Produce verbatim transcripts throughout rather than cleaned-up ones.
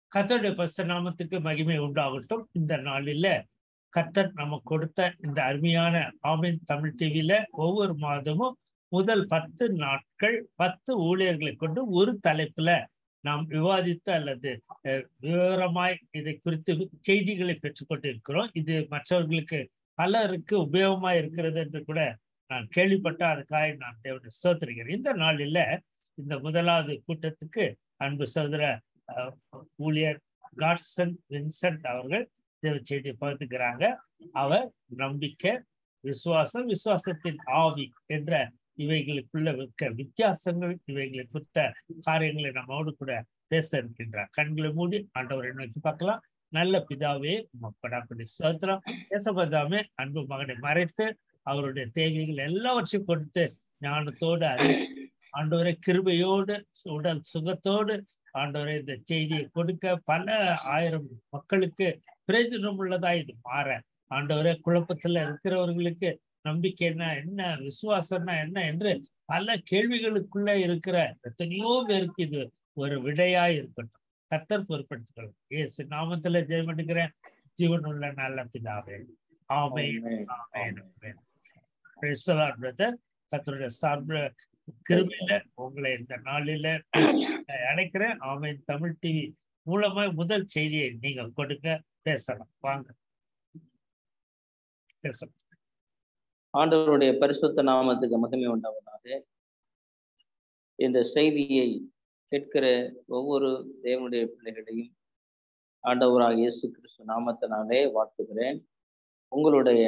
கர்த்தருடைய பரிசுத்த நாமத்துக்கு மகிமை உண்டாகட்டும். இந்த நாளில கர்த்தர் நமக்கு கொடுத்த இந்த அருமையான ஆமென் தமிழ் டிவியில ஒவ்வொரு மாதமும் முதல் பத்து நாட்கள் பத்து ஊழியர்களை கொண்டு ஒரு தலைப்புல நாம் விவாதித்து அல்லது விவரமாய் இதை குறித்து செய்திகளை பெற்றுக்கொண்டு இருக்கிறோம். இது மற்றவர்களுக்கு பலருக்கு உபயோகமா இருக்கிறது என்று கூட நான் கேள்விப்பட்ட அதுக்காக நான் தேவனை ஸ்தோத்திரிக்கிறேன். இந்த நாளில இந்த முதலாவது கூட்டத்துக்கு அன்பு சகோதர ஊழியர் காட்சன் வின்சென்ட் அவர்கள் தேவ செய்தியை பகிர்ந்துக்கிறாங்க. அவர் நம்பிக்கை, விசுவாசம், விசுவாசத்தின் ஆவி என்ற இவைகளுக்குள்ள இருக்க வித்தியாசங்கள், இவைகளை குறித்த காரியங்களை நம்மோடு கூட பேச இருக்கின்றார். கண்களை மூடி ஆண்டவரை நோக்கி பார்க்கலாம். நல்ல பிதாவே படாப்படி சோத்திரம். பேசப்பதாமே அன்பு மகனை மறைத்து அவருடைய தேவைகள் எல்லாவற்றையும் கொடுத்து ஞானத்தோடு அறி ஆண்டவரை கிருபையோடு உடல் சுகத்தோடு ஆண்டவரை இந்த செய்தியை கொடுக்க பல ஆயிரம் மக்களுக்கு பிரயோஜனம் உள்ளதா இது மாற ஆண்டவரை குழப்பத்துல இருக்கிறவர்களுக்கு நம்பிக்கைன்னா என்ன, விசுவாசம்னா என்ன என்று பல கேள்விகளுக்குள்ள இருக்கிற எத்தனையோ பேருக்கு இது ஒரு விடையாய் இருக்கட்டும். கர்த்தர் பொறுப்படுத்திக்கொள்ளும். இயேசு நாமத்துல ஜெயம் எடுக்கிறேன். ஜீவன் உள்ள நல்ல பிதாவே. ஆமென். ஆமென். பிரதர் கர்த்தருடைய சார்பு கிருபையில உங்களை இந்த நாளில அழைக்கிறேன். ஆமென் தமிழ் டிவி மூலமா முதல் செய்தியை நீங்கள் கொடுக்க பேசலாம். வாங்க பேசலாம். ஆண்டவருடைய பரிசுத்த நாமத்துக்கு மகிமை உண்டாவதாக. இந்த செய்தியை கேட்கிற ஒவ்வொரு தேவனுடைய பிள்ளைகளையும் ஆண்டவராக இயேசு கிறிஸ்து நாமத்தினாலே வாழ்த்துகிறேன். உங்களுடைய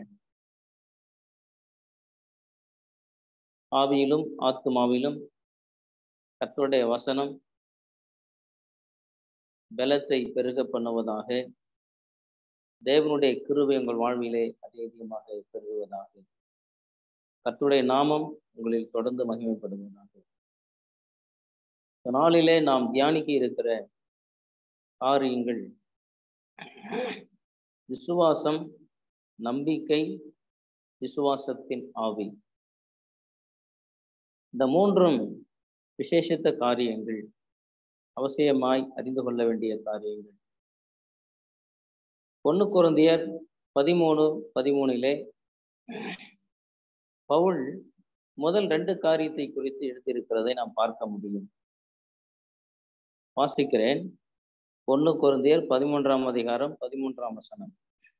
ஆவியிலும் ஆத்துமாவிலும் கர்த்தருடைய வசனம் பலத்தை பெருக பண்ணுவதாக. தேவனுடைய கிருபை உங்கள் வாழ்விலே அதிகமாக பெருகுவதாக. கர்த்தருடைய நாமம் உங்களில் தொடர்ந்து மகிமைப்படுவதாக. இந்த நாளிலே நாம் தியானிக்க இருக்கிற காரியங்கள் விசுவாசம், நம்பிக்கை, விசுவாசத்தின் ஆவி. இந்த மூன்றும் விசேஷித்த காரியங்கள், அவசியமாய் அறிந்து கொள்ள வேண்டிய காரியங்கள். ஒன்று கொரிந்தியர் பதிமூணு பதிமூணிலே பவுல் முதல் ரெண்டு காரியத்தை குறித்து எடுத்திருக்கிறதை நாம் பார்க்க முடியும். வாசிக்கிறேன். ஒன்று கொரிந்தியர் பதிமூன்றாம் அதிகாரம் பதிமூன்றாம் வசனம்.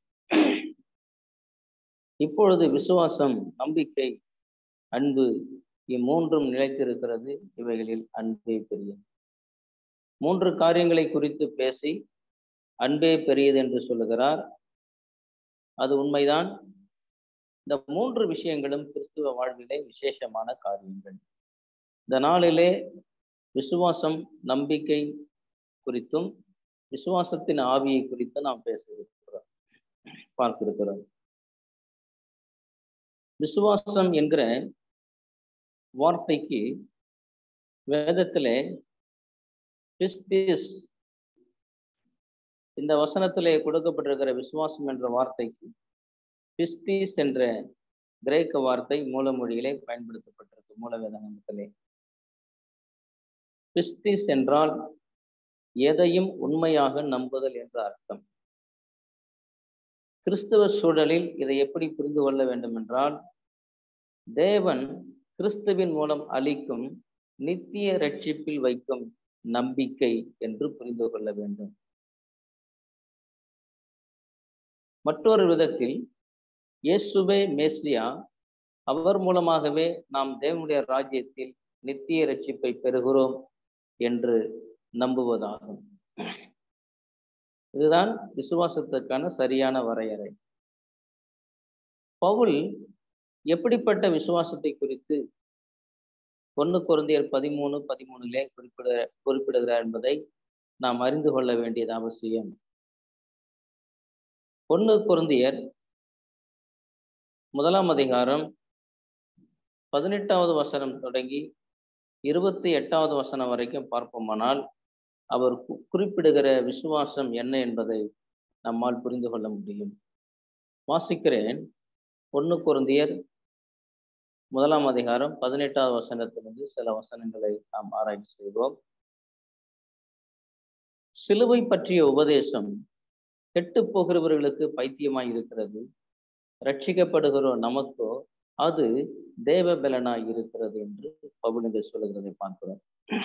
இப்பொழுது விசுவாசம், நம்பிக்கை, அன்பு இம்மூன்றும் நிலைத்திருக்கிறது. இவைகளில் அன்பே பெரியது. மூன்று காரியங்களை குறித்து பேசி அன்பே பெரியது என்று சொல்லுகிறார். அது உண்மைதான். இந்த மூன்று விஷயங்களும் கிறிஸ்துவ வாழ்விலே விசேஷமான காரியங்கள். இந்த நாளிலே விசுவாசம், நம்பிக்கை குறித்தும் விசுவாசத்தின் ஆவியை குறித்து நாம் பேச இருக்கிறோம், பார்க்க இருக்கிறோம். விசுவாசம் என்கிற வார்த்தைக்கு வேதத்திலே பிஸ்திஸ், இந்த வசனத்திலே கொடுக்கப்பட்டிருக்கிற விசுவாசம் என்ற வார்த்தைக்கு பிஸ்திஸ் என்ற கிரேக்க வார்த்தை மூலமொழியிலே பயன்படுத்தப்பட்டிருக்கு. மூலவேதாகமத்திலே பிஸ்திஸ் என்றால் எதையும் உண்மையாக நம்புதல் என்ற அர்த்தம். கிறிஸ்துவ சூழலில் இதை எப்படி புரிந்து கொள்ள வேண்டும் என்றால், தேவன் கிறிஸ்துவின் மூலம் அளிக்கும் நித்திய ரட்சிப்பில் வைக்கும் நம்பிக்கை என்று புரிந்து கொள்ள வேண்டும். மற்றொரு விதத்தில் இயேசுவே மேசியா, அவர் மூலமாகவே நாம் தேவனுடைய ராஜ்யத்தில் நித்திய ரட்சிப்பை பெறுகிறோம் என்று நம்புவதாகும். இதுதான் விசுவாசத்துக்கான சரியான வரையறை. பவுல் எப்படிப்பட்ட விசுவாசத்தை குறித்து ஒன்று கொரிந்தியர் பதிமூணு பதிமூணுலே குறிப்பிட குறிப்பிடுகிறார் என்பதை நாம் அறிந்து கொள்ள வேண்டியது அவசியம். ஒன்று கொரிந்தியர் முதலாம் அதிகாரம் பதினெட்டாவது வசனம் தொடங்கி இருபத்தி எட்டாவது வசனம் வரைக்கும் பார்ப்போமானால், அவர் குறிப்பிடுகிற விசுவாசம் என்ன என்பதை நம்மால் புரிந்து கொள்ள முடியும். வாசிக்கிறேன். ஒன்று கொரிந்தியர் முதலாம் அதிகாரம் பதினெட்டாவது வசனத்திலிருந்து சில வசனங்களை நாம் ஆராய்ச்சி செய்வோம். சிலுவை பற்றிய உபதேசம் கெட்டு போகிறவர்களுக்கு பைத்தியமாய் இருக்கிறது, ரட்சிக்கப்படுகிறோம் நமக்கோ அது தேவ பலனாய் இருக்கிறது என்று பவுல் இங்கே சொல்லுகிறதை பார்க்கிறோம்.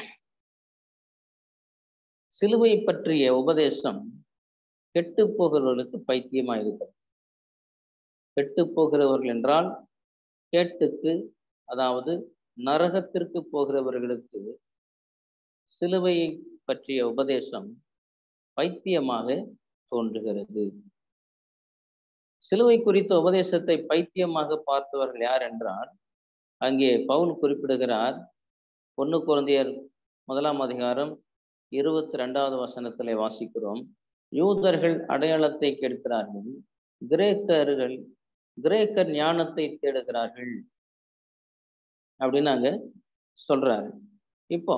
சிலுவை பற்றிய உபதேசம் கெட்டு போகிறவர்களுக்கு பைத்தியமாய் இருக்கிறது. கெட்டு போகிறவர்கள் என்றால் கேட்டுக்கு, அதாவது நரகத்திற்கு போகிறவர்களுக்கு சிலுவையை பற்றிய உபதேசம் பைத்தியமாக தோன்றுகிறது. சிலுவை குறித்த உபதேசத்தை பைத்தியமாக பார்த்தவர்கள் யார் என்றால், அங்கே பவுல் குறிப்பிடுகிறார். ஒன்று கொரிந்தியர் முதலாம் அதிகாரம் இருபத்தி ரெண்டாவது வசனத்திலே வாசிக்கிறோம். யூதர்கள் அடையாளத்தை கேட்கிறார்கள், கிரேக்கர்கள் கிரேக்கர் ஞானத்தை தேடுகிறார்கள் அப்படின்னு அங்க சொல்றாரு. இப்போ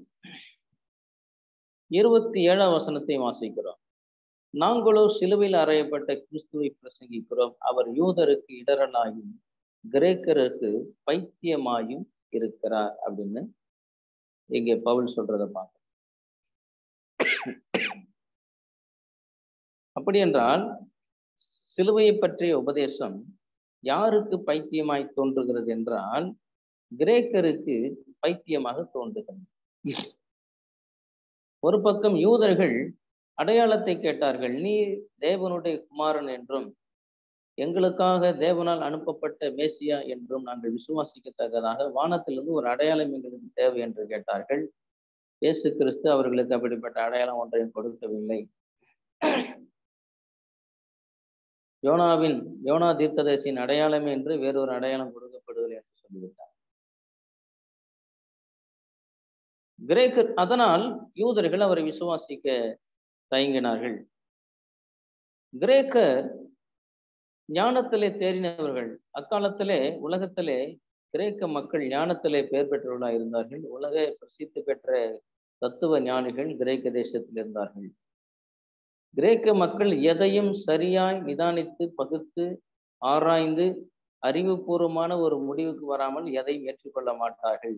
இருபத்தி ஏழாம் வசனத்தை வாசிக்கிறோம். நாங்களோ சிலுவையில் அறையப்பட்ட கிறிஸ்துவை பிரசங்கிக்கிறோம், அவர் யூதருக்கு இடரலாயும் கிரேக்கருக்கு பைத்தியமாயும் இருக்கிறார் அப்படின்னு இங்கே பவுல் சொல்றதை பார்க்க. அப்படி என்றால் சிலுவையை பற்றிய உபதேசம் யாருக்கு பைத்தியமாய் தோன்றுகிறது என்றால், கிரேக்கருக்கு பைத்தியமாக தோன்றுகிறது. ஒரு பக்கம் யூதர்கள் அடையாளத்தை கேட்டார்கள், நீ தேவனுடைய குமாரன் என்றும் எங்களுக்காக தேவனால் அனுப்பப்பட்ட மேசியா என்றும் நாங்கள் விசுவாசிக்கத்தக்கதாக வானத்திலிருந்து ஒரு அடையாளம் எங்களுக்கு தேவை என்று கேட்டார்கள். இயேசு கிறிஸ்து அவர்களுக்கு அப்படிப்பட்ட அடையாளம் ஒன்றையும் கொடுக்கவில்லை. யோனாவின் யோனா தீர்க்கதரிசியின் அடையாளம் என்று வேறொரு அடையாளம் கொடுக்கப்படுவதில்லை என்று சொல்லிவிட்டார். கிரேக்கர் அதனால் யூதர்கள் அவரை விசுவாசிக்க தயங்கினார்கள். கிரேக்கர் ஞானத்திலே தேறினவர்கள். அக்காலத்திலே உலகத்திலே கிரேக்க மக்கள் ஞானத்திலே பெயர் பெற்றவர்களாக இருந்தார்கள். உலக பிரசித்தி பெற்ற தத்துவ ஞானிகள் கிரேக்க தேசத்தில் இருந்தார்கள். கிரேக்க மக்கள் எதையும் சரியாய் நிதானித்து பகுத்து ஆராய்ந்து அறிவுபூர்வமான ஒரு முடிவுக்கு வராமல் எதையும் ஏற்றுக்கொள்ள மாட்டார்கள்.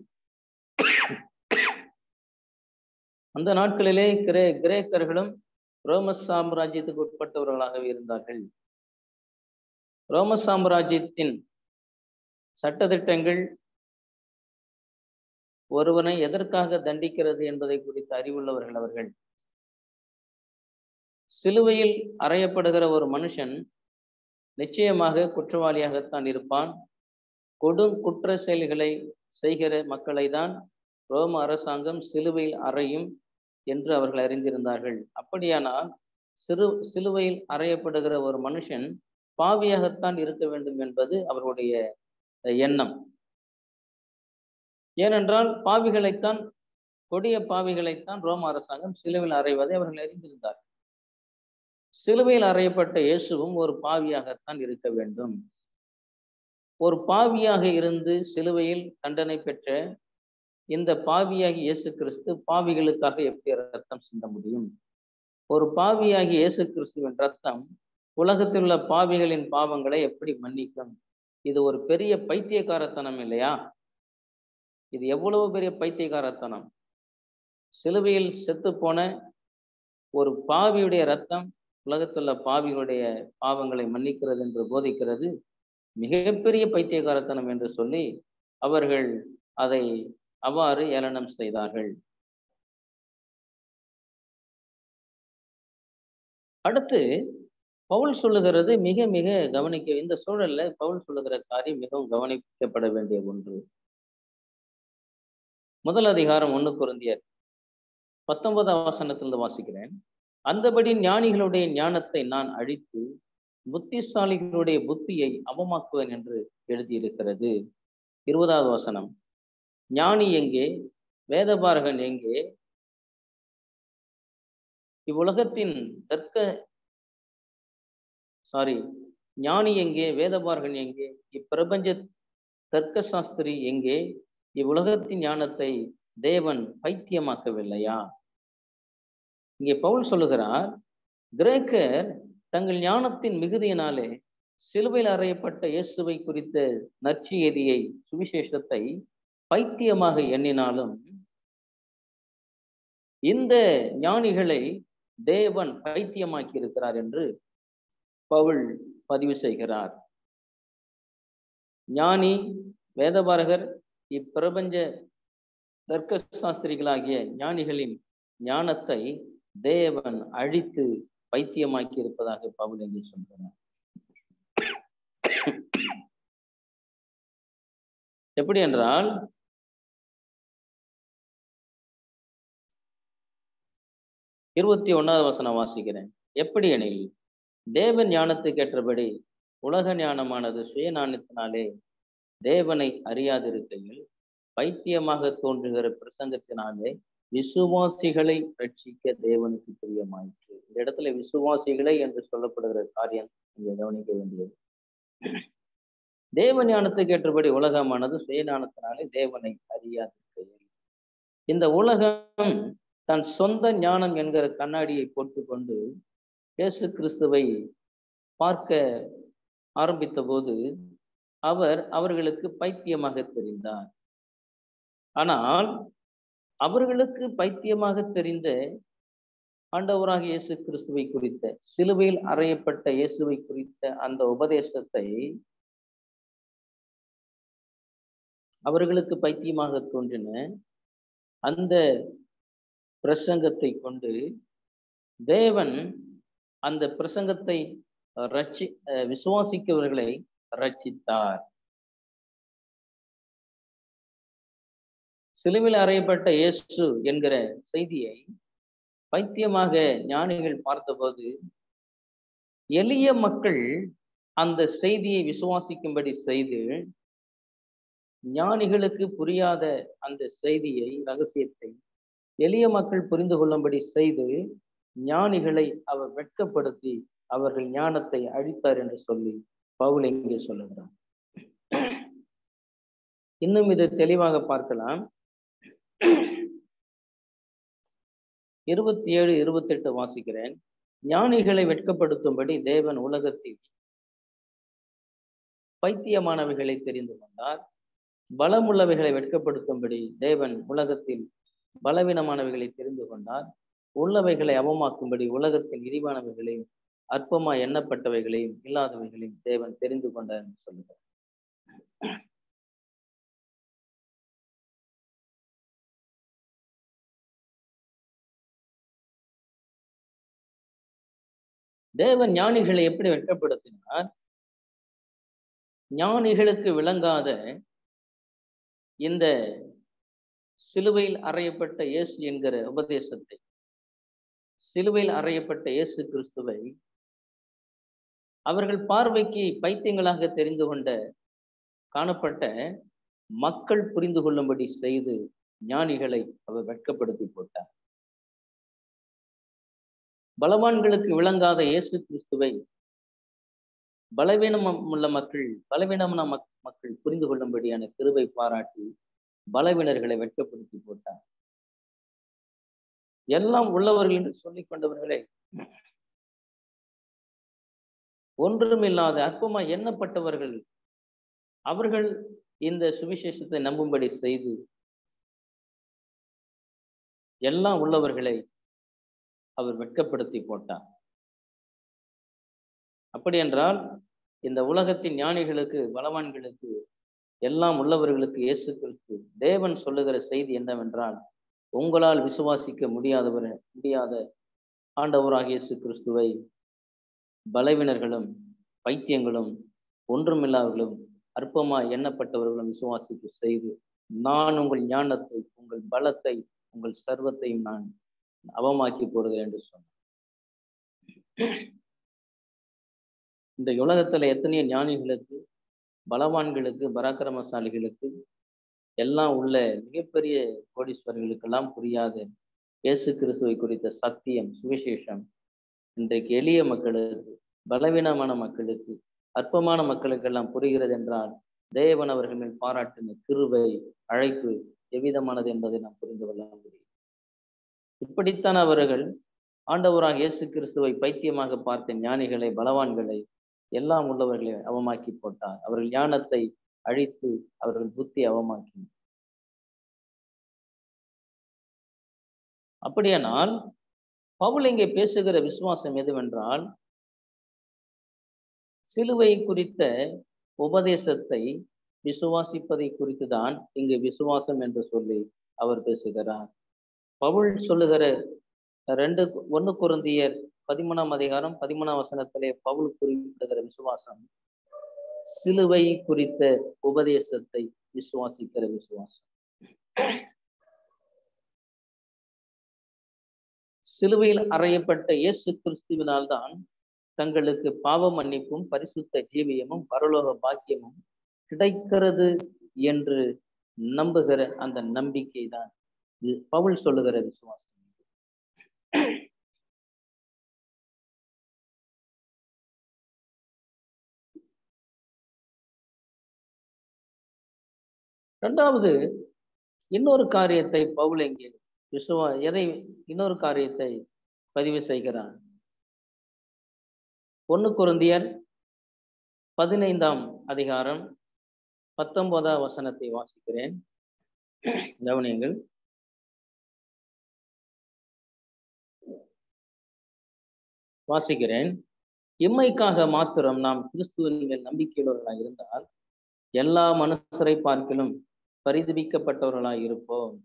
அந்த நாட்களிலே கிரே கிரேக்கர்களும் ரோம சாம்ராஜ்யத்துக்கு உட்பட்டவர்களாகவே இருந்தார்கள். ரோம சாம்ராஜ்யத்தின் சட்டதிட்டங்கள் ஒருவனை எதற்காக தண்டிக்கிறது என்பதை குறித்து அறிவுள்ளவர்கள் அவர்கள். சிலுவையில் அறையப்படுகிற ஒரு மனுஷன் நிச்சயமாக குற்றவாளியாகத்தான் இருப்பான். கொடும் குற்ற செயல்களை செய்கிற மக்களை தான் ரோம அரசாங்கம் சிலுவையில் அறையும் என்று அவர்கள் அறிந்திருந்தார்கள். அப்படியானால் சிறு சிலுவையில் அறையப்படுகிற ஒரு மனுஷன் பாவியாகத்தான் இருக்க வேண்டும் என்பது அவர்களுடைய எண்ணம். ஏனென்றால் பாவிகளைத்தான், கொடிய பாவிகளைத்தான் ரோம அரசாங்கம் சிலுவையில் அறைவதை அவர்கள் அறிந்திருந்தார்கள். சிலுவையில் அறையப்பட்ட இயேசுவும் ஒரு பாவியாகத்தான் இருக்க வேண்டும். ஒரு பாவியாக இருந்து சிலுவையில் தண்டனை பெற்ற இந்த பாவியாகி இயேசு கிறிஸ்து பாவிகளுக்காக எப்படி ரத்தம் சிந்த முடியும்? ஒரு பாவியாகி இயேசு கிறிஸ்துவின் ரத்தம் உலகத்தில் உள்ள பாவிகளின் பாவங்களை எப்படி மன்னிக்கும்? இது ஒரு பெரிய பைத்தியக்காரத்தனம் இல்லையா? இது எவ்வளவு பெரிய பைத்தியக்காரத்தனம்! சிலுவையில் செத்து போன ஒரு பாவியுடைய ரத்தம் உலகத்துள்ள பாவிகளுடைய பாவங்களை மன்னிக்கிறது என்று போதிக்கிறது மிகப்பெரிய பைத்தியக்காரத்தனம் என்று சொல்லி அவர்கள் அதை அவ்வாறு ஏளனம் செய்தார்கள். அடுத்து பவுல் சொல்லுகிறது மிக மிக கவனிக்க, இந்த சூழல்ல பவுல் சொல்லுகிற காரியம் மிகவும் கவனிக்கப்பட வேண்டிய ஒன்று. முதல் அதிகாரம் ஒன்று கொரிந்தியர் பத்தொன்பதாம் வசனத்திலிருந்து வாசிக்கிறேன். அந்தபடி ஞானிகளுடைய ஞானத்தை நான் அழித்து புத்திசாலிகளுடைய புத்தியை அவமாக்குவேன் என்று எழுதியிருக்கிறது. இருபதாவது வசனம், ஞானி எங்கே, வேதபாரகன் எங்கே, இவ்வுலகத்தின் தர்க்க சாரி ஞானி எங்கே, வேதபாரகன் எங்கே, இப்பிரபஞ்ச தர்க்க சாஸ்திரி எங்கே, இவ்வுலகத்தின் ஞானத்தை தேவன் பைத்தியமாக்கவில்லையா? இங்கே பவுல் சொல்லுகிறார், கிரேக்கர் தங்கள் ஞானத்தின் மிகுதியினாலே சிலுவையில் அறையப்பட்ட இயேசுவை குறித்த நற்செய்தியை, சுவிசேஷத்தை பைத்தியமாக எண்ணினாலும் இந்த ஞானிகளை தேவன் பைத்தியமாக்கி இருக்கிறார் என்று பவுல் பதிவு செய்கிறார். ஞானி, வேதபாரகர், இப்பிரபஞ்ச தர்க்க சாஸ்திரிகளாகிய ஞானிகளின் ஞானத்தை தேவன் அழித்து பைத்தியமாக்கி இருப்பதாக பவுல் என்று சொல்கிறார். எப்படி என்றால், இருபத்தி ஒன்னாவது வசனம் வாசிக்கிறேன். எப்படி எனில், தேவன் ஞானத்துக்கு ஏற்றபடி உலக ஞானமானது சுய ஞானத்தினாலே தேவனை அறியாதிருக்கையில் பைத்தியமாக தோன்றுகிற பிரசங்கத்தினாலே விசுவாசிகளை ரட்சிக்க தேவனுக்கு பிரியமாயிற்று. இந்த இடத்துல விசுவாசிகளை என்று சொல்லப்படுகிற காரியம் இங்க கவனிக்க வேண்டியது. தேவ ஞானத்துக்கு ஏற்றபடி உலகமானது சுயஞானத்தினாலே தேவனை அறியாதிருக்கையில், இந்த உலகம் தன் சொந்த ஞானம் என்கிற கண்ணாடியை போட்டுக்கொண்டு இயேசு கிறிஸ்துவை பார்க்க ஆரம்பித்த போது அவர் அவர்களுக்கு பைத்தியமாக தெரிந்தார். ஆனால் அவர்களுக்கு பைத்தியமாக தெரிந்த ஆண்டவராக இயேசு கிறிஸ்துவை குறித்த, சிலுவையில் அறையப்பட்ட இயேசுவை குறித்த அந்த உபதேசத்தை அவர்களுக்கு பைத்தியமாக தோன்றின அந்த பிரசங்கத்தை கொண்டு தேவன் அந்த பிரசங்கத்தை ரட்சி விசுவாசிக்கவர்களை ரட்சித்தார். சிலுவையில் அறையப்பட்ட இயேசு என்கிற செய்தியை பைத்தியமாக ஞானிகள் பார்த்தபோது எளிய மக்கள் அந்த செய்தியை விசுவாசிக்கும்படி செய்து, ஞானிகளுக்கு புரியாத அந்த செய்தியை, ரகசியத்தை எளிய மக்கள் புரிந்து கொள்ளும்படி செய்து ஞானிகளை அவர் வெட்கப்படுத்தி அவர்கள் ஞானத்தை அழித்தார் என்று சொல்லி பவுல் இங்கே சொல்லுகிறார். இன்னும் இதை தெளிவாக பார்க்கலாம். இருபத்தி ஏழு இருபத்தி எட்டு வாசிக்கிறேன். ஞானிகளை வெட்கப்படுத்தும்படி தேவன் உலகத்தில் பைத்தியமானவைகளை தெரிந்து கொண்டார். பலமுள்ளவைகளை வெட்கப்படுத்தும்படி தேவன் உலகத்தில் பலவீனமானவைகளை தெரிந்து கொண்டார். உள்ளவைகளை அவமாக்கும்படி உலகத்தில் இழிவானவைகளையும் அற்பமாய் எண்ணப்பட்டவைகளையும் இல்லாதவைகளையும் தேவன் தெரிந்து கொண்டார் என்று சொல்லுகிறார். தேவன் ஞானிகளை எப்படி வெட்கப்படுத்தினார்? ஞானிகளுக்கு விளங்காத இந்த சிலுவையில் அறையப்பட்ட இயேசு என்கிற உபதேசத்தை, சிலுவையில் அறையப்பட்ட இயேசு கிறிஸ்துவை அவர்கள் பார்வைக்கு பைத்தியங்களாக தெரிந்து கொண்ட காணப்பட்ட மக்கள் புரிந்து கொள்ளும்படி செய்து ஞானிகளை அவர் வெட்கப்படுத்தி போட்டார். பலவான்களுக்கு விளங்காத இயேசு கிறிஸ்துவை பலவீனம் உள்ள மக்கள் பலவீனமான மக்கள் புரிந்து கொள்ளும்படியான கிருபை பாராட்டி பலவீனர்களை வெட்கப்படுத்தி போட்டார். எல்லாம் உள்ளவர்கள் என்று சொல்லிக் கொண்டவர்களே ஒன்றுமில்லாத அற்பமாய் எண்ணப்பட்டவர்கள், அவர்கள் இந்த சுவிசேஷத்தை நம்பும்படி செய்து எல்லாம் உள்ளவர்களை அவர் வெட்கப்படுத்தி போட்டார். அப்படி என்றால் இந்த உலகத்தின் ஞானிகளுக்கு, பலவான்களுக்கு, எல்லாம் உள்ளவர்களுக்கு இயேசு கிறிஸ்து தேவன் சொல்லுகிற செய்தி என்னவென்றால், உங்களால் விசுவாசிக்க முடியாதவர் முடியாத ஆண்டவராக இயேசு கிறிஸ்துவை பலவீனர்களும் பைத்தியங்களும் ஒன்றுமில்லாதவர்களும் அற்பமாய் எண்ணப்பட்டவர்களும் விசுவாசிக்க செய்து நான் உங்கள் ஞானத்தை, உங்கள் பலத்தை, உங்கள் சர்வத்தையும் நான் அவமாக்கி போடுகிறேன் என்று சொன்னார். இந்த உலகத்துல எத்தனையோ ஞானிகளுக்கு, பலவான்களுக்கு, பராக்கிரமசாலிகளுக்கு, எல்லாம் உள்ள மிகப்பெரிய கோடீஸ்வரர்களுக்கெல்லாம் புரியாத இயேசு கிறிஸ்துவை குறித்த சத்தியம், சுவிசேஷம் இன்றைக்கு எளிய மக்களுக்கு, பலவீனமான மக்களுக்கு, அற்பமான மக்களுக்கெல்லாம் புரிகிறது என்றால் தேவன் அவர்கள் மேல் பாராட்டின கிருபை, அழைப்பு எவ்விதமானது என்பதை நாம் புரிந்து கொள்ள முடியும். இப்படித்தான் அவர்கள் ஆண்டவராக இயேசு கிறிஸ்துவை பைத்தியமாக பார்த்த ஞானிகளை, பலவான்களை, எல்லாம் உள்ளவர்களை அவமாக்கி போட்டார். அவர்கள் ஞானத்தை அழித்து அவர்கள் புத்தி அவமாக்கி. அப்படியானால் பவுல் இங்கே பேசுகிற விசுவாசம் எதுவென்றால், சிலுவை குறித்த உபதேசத்தை விசுவாசிப்பதை குறித்துதான் இங்கு விசுவாசம் என்று சொல்லி அவர் பேசுகிறார். பவுல் சொல்லுகிற ரெண்டு ஒன்னு கொரிந்தியர் பதிமூணாம் அதிகாரம் பதிமூணாம் வசனத்திலே பவுல் குறிப்பிடுகிற விசுவாசம் சிலுவை குறித்த உபதேசத்தை விசுவாசிக்கிற விசுவாசம். சிலுவையில் அறையப்பட்ட இயேசு கிறிஸ்துவினால் தான் தங்களுக்கு பாவ மன்னிப்பும் பரிசுத்த ஜீவியமும் பரலோக பாக்கியமும் கிடைக்கிறது என்று நம்புகிற அந்த நம்பிக்கை தான் பவுல் சொல்லுகிற விசுவாசம். இரண்டாவது இன்னொரு காரியத்தை பவுல் இங்கே விசுவா எதை இன்னொரு காரியத்தை பதிவு செய்கிறார். ஒன்னு கொரிந்தியர் பதினைந்தாம் அதிகாரம் பத்தொன்பதாம் வசனத்தை வாசிக்கிறேன், கவனியுங்கள். வாசிக்கிறேன். இம்மைக்காக மாத்திரம் நாம் கிறிஸ்துவின் மேல் நம்பிக்கையுள்ளவர்களாய் இருந்தால் எல்லா மனுஷரை பார்க்கிலும் பரிதபிக்கப்பட்டவர்களாய் இருப்போம்.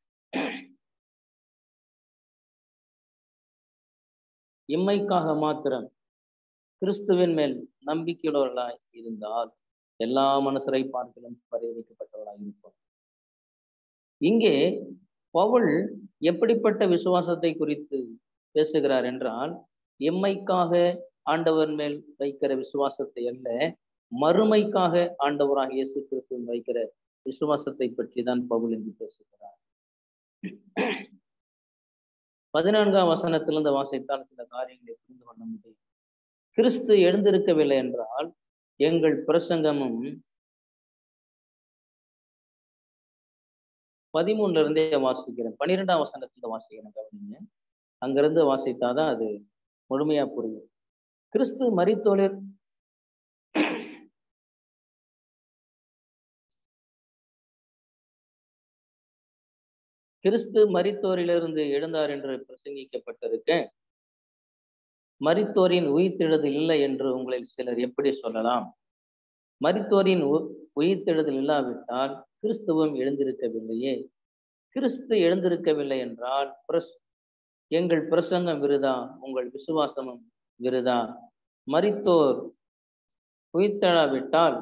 இம்மைக்காக மாத்திரம் கிறிஸ்துவின் மேல் நம்பிக்கையுள்ளவர்களாய் இருந்தால் எல்லா மனுஷரை பார்க்கிலும் பரிதபிக்கப்பட்டவர்களாய் இருப்போம். இங்கே பவுல் எப்படிப்பட்ட விசுவாசத்தை குறித்து பேசுகிறார் என்றால், எம்மைக்காக ஆண்டவர் மேல் வைக்கிற விசுவாசத்தை அல்ல, மறுமைக்காக ஆண்டவராக இயேசு கிறிஸ்துவின் வைக்கிற விசுவாசத்தை பற்றி தான் பவுல் இங்கு பேசுகிறார். பதினான்காம் வசனத்திலிருந்து வாசித்தால் சில காரியங்களை புரிந்து கொள்ள முடியும். கிறிஸ்து எழுந்திருக்கவில்லை என்றால் எங்கள் பிரசங்கமும், பதிமூணுல இருந்தே வாசிக்கிறேன், பன்னிரெண்டாம் வசனத்துல வாசிக்கிறேன், கவனிங்க. அங்கிருந்து வாசித்தாதான் அது முழுமையா புரியும். கிறிஸ்து மரித்தோரில் கிறிஸ்து மரித்தோரிலிருந்து எழுந்தார் என்று பிரசங்கிக்கப்பட்டிருக்க, மரித்தோரின் உயிர்த்தெழுதல் இல்லை என்று உங்களில் சிலர் எப்படி சொல்லலாம்? மரித்தோரின் உயிர்த்தெழுதல் இல்லாவிட்டால் கிறிஸ்துவும் எழுந்திருக்கவில்லையே. கிறிஸ்து எழுந்திருக்கவில்லை என்றால் எங்கள் பிரசங்கம் விருதா, உங்கள் விசுவாசமும் விருதா. மரித்தோர் உயிர்த்தெழாவிட்டால்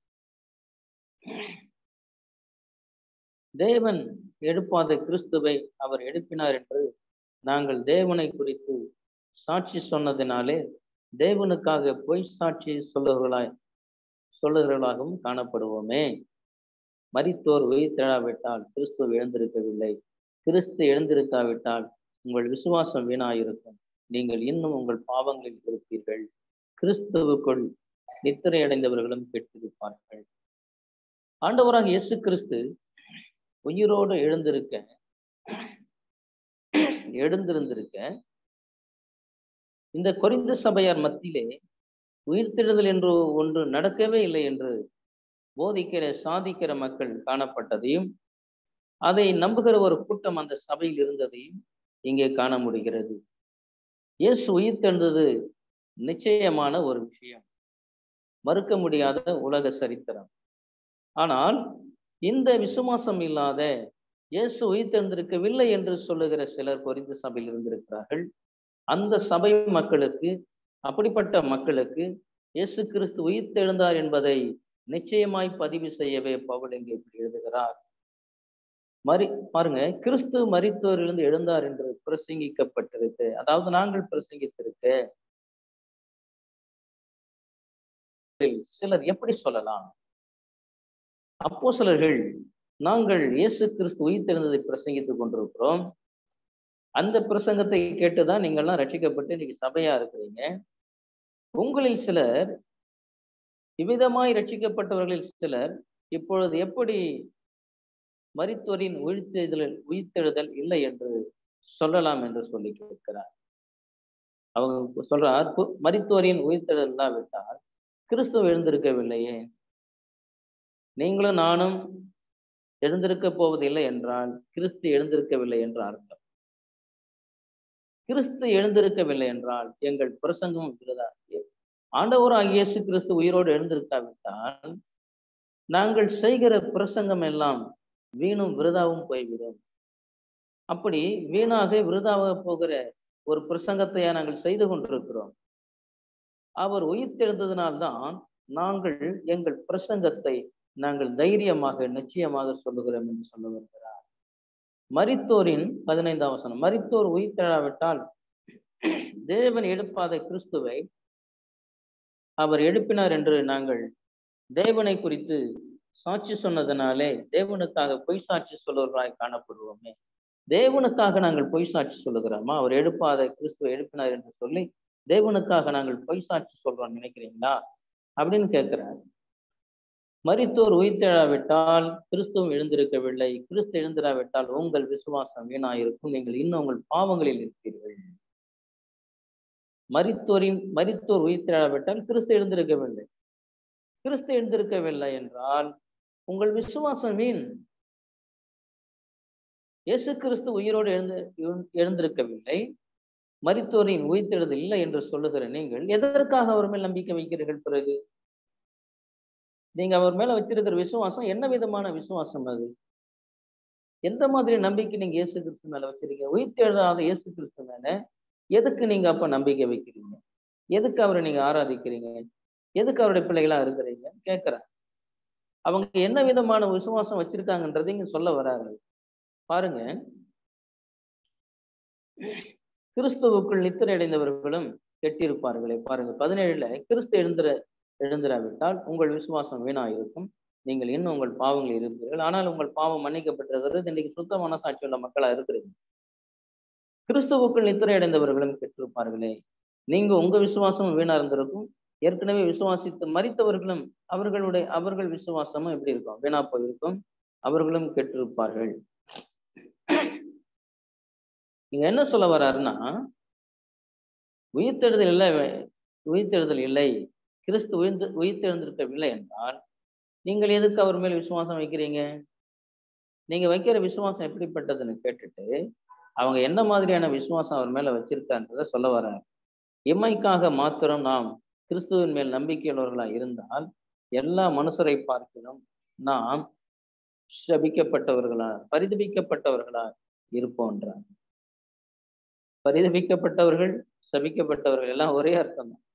தேவன் எழுப்பாத கிறிஸ்துவை அவர் எழுப்பினார் என்று நாங்கள் தேவனை குறித்து சாட்சி சொன்னதினாலே தேவனுக்காக பொய் சாட்சி சொல்லுகிறவர்களாய் சொல்லுகிறவர்களாகவும் காணப்படுவோமே. மரித்தோர் உயிர்த்தெழாவிட்டால் கிறிஸ்து எழுந்திருக்கவில்லை. கிறிஸ்து எழுந்திருக்காவிட்டால் உங்கள் விசுவாசம் வீணாயிருக்கும், நீங்கள் இன்னும் உங்கள் பாவங்களில் இருப்பீர்கள். கிறிஸ்துவுக்குள் நித்திரை அடைந்தவர்களும் கெட்டிருப்பார்கள். ஆண்டவராக இயேசு கிறிஸ்து உயிரோடு எழுந்திருக்க எழுந்திருந்திருக்க இந்த கொரிந்து சபையார் மத்தியிலே உயிர்த்தெழுதல் என்று ஒன்று நடக்கவே இல்லை என்று போதிக்கிற சாதிக்கிற மக்கள் காணப்பட்டதையும், அதை நம்புகிற ஒரு கூட்டம் அந்த சபையில் இருந்ததையும் இங்கே காண முடிகிறது. இயேசு உயிர்த்தெழுந்தது நிச்சயமான ஒரு விஷயம், மறுக்க முடியாத உலக சரித்திரம். ஆனால் இந்த விசுவாசம் இல்லாத, இயேசு உயிர்த்தெழுந்திருக்கவில்லை என்று சொல்லுகிற சிலர் கொரிந்து சபையில் இருந்திருக்கிறார்கள். அந்த சபை மக்களுக்கு, அப்படிப்பட்ட மக்களுக்கு இயேசு கிறிஸ்து உயிர்த்தெழுந்தார் என்பதை நிச்சயமாய் பதிவு செய்யவே பவுல் இங்கே இப்படி எழுதுகிறார். மரி பாருங்க, கிறிஸ்து மரித்தோரிலிருந்து எழுந்தார் என்று பிரசங்கிக்கப்பட்டிருக்கு, அதாவது நாங்கள் பிரசங்கித்திருக்க சிலர் எப்படி சொல்லலாம்? அப்போஸ்தலர்கள் நாங்கள் இயேசு கிறிஸ்து உயிர்த்தெழுந்ததை பிரசங்கித்துக் கொண்டிருக்கிறோம், அந்த பிரசங்கத்தை கேட்டுதான் நீங்கள்லாம் ரட்சிக்கப்பட்டு இன்னைக்கு சபையா இருக்கிறீங்க. உங்களில் சிலர், இவ்விதமாய் ரட்சிக்கப்பட்டவர்களில் சிலர் இப்பொழுது எப்படி மரித்தோரின் உயிர்த்தெழுதல் உயிர்த்தெழுதல் இல்லை என்று சொல்லலாம் என்று சொல்லி கேட்கிறார். அவங்க சொல்றார், மரித்தோரின் உயிர்த்தெழுதல் இல்லாவிட்டால் கிறிஸ்து எழுந்திருக்கவில்லையே, நீங்களும் நானும் எழுந்திருக்க போவதில்லை என்றால் கிறிஸ்து எழுந்திருக்கவில்லை என்று அர்த்தம். கிறிஸ்து எழுந்திருக்கவில்லை என்றால் எங்கள் பிரசங்கம் விருதா. ஆண்டவராகிய இயேசு கிறிஸ்து உயிரோடு எழுந்திருக்காவிட்டால் நாங்கள் செய்கிற பிரசங்கம் எல்லாம் வீணும் விருதாவும் போய்விடும். அப்படி வீணாக விருதாக போகிற ஒரு பிரசங்கத்தையா நாங்கள் செய்து கொண்டிருக்கிறோம். அவர் உயிர்த்தெழுந்ததினால்தான் நாங்கள் எங்கள் பிரசங்கத்தை நாங்கள் தைரியமாக நிச்சயமாக சொல்லுகிறோம் என்று சொல்ல வருகிறார். மரித்தோரின் பதினைந்தாம் வசனம், மரித்தோர் உயிர்த்தெழாவிட்டால் தேவன் எழுப்பாத கிறிஸ்துவை அவர் எழுப்பினார் என்று நாங்கள் தேவனை குறித்து சாட்சி சொன்னதனாலே தேவனுக்காக பொய் சாட்சி சொல்லுவர்களாய் காணப்படுவோமே. தேவனுக்காக நாங்கள் பொய் சாட்சி சொல்லுகிறோமா? அவர் எழுப்பாத கிறிஸ்துவை எழுப்பினார் என்று சொல்லி தேவனுக்காக நாங்கள் பொய் சாட்சி சொல்றோம் நினைக்கிறீங்களா அப்படின்னு கேட்கிறார். மரித்தோர் உயிர்த்தெழாவிட்டால் கிறிஸ்துவும் எழுந்திருக்கவில்லை. கிறிஸ்து எழுந்திராவிட்டால் உங்கள் விசுவாசம் வீணாயிருக்கும், நீங்கள் இன்னும் உங்கள் பாவங்களில் இருப்பீர்கள். மரித்தோரின் மரித்தோர் உயிர்த்தெழாவிட்டால் கிறிஸ்து எழுந்திருக்கவில்லை. கிறிஸ்து எழுந்திருக்கவில்லை என்றால் உங்கள் விசுவாசம் வீண். இயேசு கிறிஸ்து உயிரோடு எழுந்து எழுந்திருக்கவில்லை, மரித்தோரின் உயிர்த்தெழுதல் இல்லை என்று சொல்லுகிற நீங்கள் எதற்காக அவர் மேல் நம்பிக்கை வைக்கிறீர்கள்? பிறகு நீங்க அவர் மேல வச்சிருக்கிற விசுவாசம் என்ன விதமான விசுவாசம்? அது எந்த மாதிரி நம்பிக்கை நீங்க இயேசு கிறிஸ்து மேல வச்சிருக்கீங்க? உயிர்த்தெழுதாத இயேசு கிறிஸ்து மேல எதுக்கு நீங்க அப்ப நம்பிக்கை வைக்கிறீங்க? எதுக்கு அவரை நீங்க ஆராதிக்கிறீங்க? எதுக்கு அவருடைய பிள்ளைகளா இருக்கிறீங்க கேட்கிறேன். அவங்க என்ன விதமான விசுவாசம் வச்சிருக்காங்கன்றதை இங்க சொல்ல வராரு. பாருங்க, கிறிஸ்துவுக்குள் நித்திரை அடைந்தவர்களும் கெட்டிருப்பார்களே. பாருங்க பதினேழுல, கிறிஸ்து எழுந்திர எழுந்திராவிட்டால் உங்கள் விசுவாசம் வீணாயிருக்கும், நீங்கள் இன்னும் உங்கள் பாவங்கள் இருப்பீர்கள், ஆனால் உங்கள் பாவம் மன்னிக்கப்பட்டிருக்கிறது. இன்னைக்கு சுத்த மனசாட்சி உள்ள மக்களா இருக்கிறீங்க. கிறிஸ்துவுக்குள் நித்திரை அடைந்தவர்களும் கெட்டிருப்பார்களே. நீங்க உங்க விசுவாசமும் வீணா இருந்திருக்கும், ஏற்கனவே விசுவாசித்து மரித்தவர்களும் அவர்களுடைய அவர்கள் விசுவாசமும் எப்படி இருக்கும்? வீணா போயிருக்கும், அவர்களும் கெட்டிருப்பார்கள். நீங்க என்ன சொல்ல வர்றாருன்னா, உயிர்த்தெழுதல் இல்லை உயிர்த்தெழுதல் இல்லை கிறிஸ்து உயிர்ந்து உயிர்த்தெழுந்திருக்கவில்லை என்றால் நீங்கள் எதுக்கு அவர் மேல் விசுவாசம் வைக்கிறீங்க? நீங்க வைக்கிற விசுவாசம் எப்படிப்பட்டதுன்னு கேட்டுட்டு அவங்க என்ன மாதிரியான விசுவாசம் அவர் மேல வச்சிருக்கான்றத சொல்ல வர்றாங்க. இம்மைக்காக மாத்திரம் நாம் கிறிஸ்துவின் மேல் நம்பிக்கையுள்ளவர்களா இருந்தால் எல்லா மனுஷரை பார்க்கிலும் நாம் சபிக்கப்பட்டவர்களா பரிதபிக்கப்பட்டவர்களா இருப்போன்றார். பரிதபிக்கப்பட்டவர்கள் சபிக்கப்பட்டவர்கள் எல்லாம் ஒரே அர்த்தம் தான்.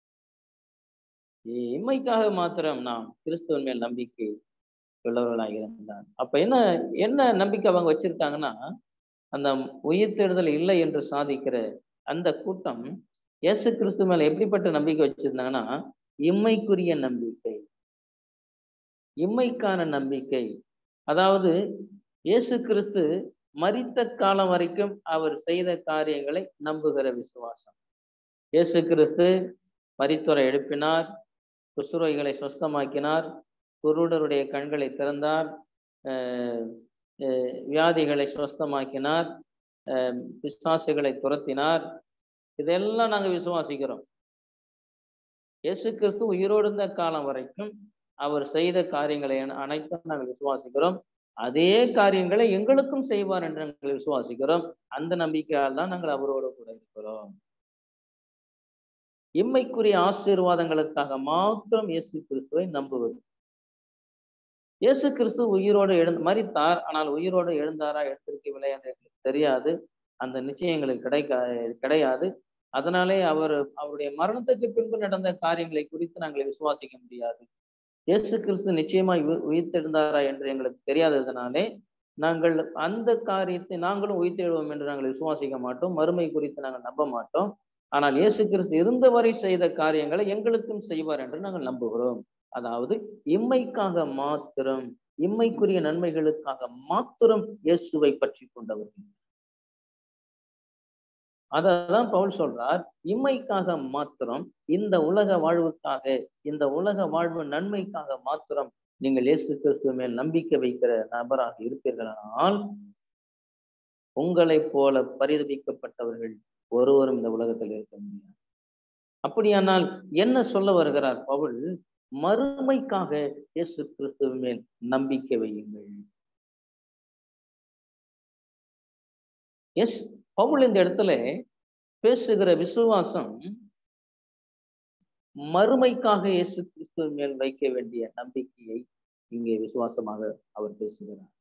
இம்மைக்காக மாத்திரம் நாம் கிறிஸ்துவின் மேல் நம்பிக்கை உள்ளவர்களாக இருந்தார். அப்ப என்ன என்ன நம்பிக்கை அவங்க வச்சிருக்காங்கன்னா, அந்த உயிர்த்தெழுதல் இல்லை என்று சாதிக்கிற அந்த கூட்டம் இயேசு கிறிஸ்து மேல எப்படிப்பட்ட நம்பிக்கை வச்சிருந்தாங்கன்னா, இம்மைக்குரிய நம்பிக்கை, இம்மைக்கான நம்பிக்கை. அதாவது இயேசு கிறிஸ்து மரித்த காலம் வரைக்கும் அவர் செய்த காரியங்களை நம்புகிற விசுவாசம். இயேசு கிறிஸ்து மரித்தோரை எழுப்பினார், குஷ்டரோகிகளை சுஸ்தமாக்கினார், குருடருடைய கண்களை திறந்தார், வியாதிகளை சுஸ்தமாக்கினார், பிசாசுகளை துரத்தினார். இதெல்லாம் நாங்க விசுவாசிக்கிறோம். இயேசு கிறிஸ்து உயிரோடு இருந்த காலம் வரைக்கும் அவர் செய்த காரியங்களை அனைத்தும் நாங்கள் விசுவாசிக்கிறோம். அதே காரியங்களை எங்களுக்கும் செய்வார் என்று நாங்கள் விசுவாசிக்கிறோம். அந்த நம்பிக்கையால் தான் நாங்கள் அவரோடு கூட இருக்கிறோம். இம்மைக்குரிய ஆசீர்வாதங்களுக்காக மாத்திரம் இயேசு கிறிஸ்துவை நம்புவது. இயேசு கிறிஸ்து உயிரோடு எழுந்து மரித்தார், ஆனால் உயிரோடு எழுந்தாரா எழுந்திருக்கவில்லை என்று எங்களுக்கு தெரியாது. அந்த நிச்சயம் எங்களுக்கு கிடைக்க கிடையாது. அதனாலே அவர் அவருடைய மரணத்துக்கு பின்பு நடந்த காரியங்களை குறித்து நாங்கள் விசுவாசிக்க முடியாது. இயேசு கிறிஸ்து நிச்சயமாய் உயிர்த்தெழுந்தாரா என்று எங்களுக்கு தெரியாததுனாலே நாங்கள் அந்த காரியத்தை நாங்களும் உயிர்த்தெழுவோம் என்று நாங்கள் விசுவாசிக்க மாட்டோம். மறுமை குறித்து நாங்கள் நம்ப மாட்டோம். ஆனால் இயேசு கிறிஸ்து இருந்தவரை செய்த காரியங்களை எங்களுக்கும் செய்வார் என்று நாங்கள் நம்புகிறோம். அதாவது இம்மைக்காக மாத்திரம், இம்மைக்குரிய நன்மைகளுக்காக மாத்திரம் இயேசுவை பற்றி கொண்டவர்கள். அதான் பவுல் சொல்றார், இம்மைக்காக மாத்திரம், இந்த உலக வாழ்வுக்காக, இந்த உலக வாழ்வு நன்மைக்காக மாத்திரம் நீங்கள் இயேசு கிறிஸ்து மேல் நம்பிக்கை வைக்கிற நபராக இருப்பீர்களானால் உங்களை போல பரிதபிக்கப்பட்டவர்கள் ஒருவரும் இந்த உலகத்தில் இருக்க முடியாது. அப்படியானால் என்ன சொல்ல வருகிறார் பவுல்? மறுமைக்காக இயேசு கிறிஸ்து மேல் நம்பிக்கை வையுங்கள். எஸ் பவுல் இந்த இடத்துல பேசுகிற விசுவாசம் மறுமைக்காக இயேசு கிறிஸ்துவ மேல் வைக்க வேண்டிய நம்பிக்கையை இங்கே விசுவாசமாக அவர் பேசுகிறார்.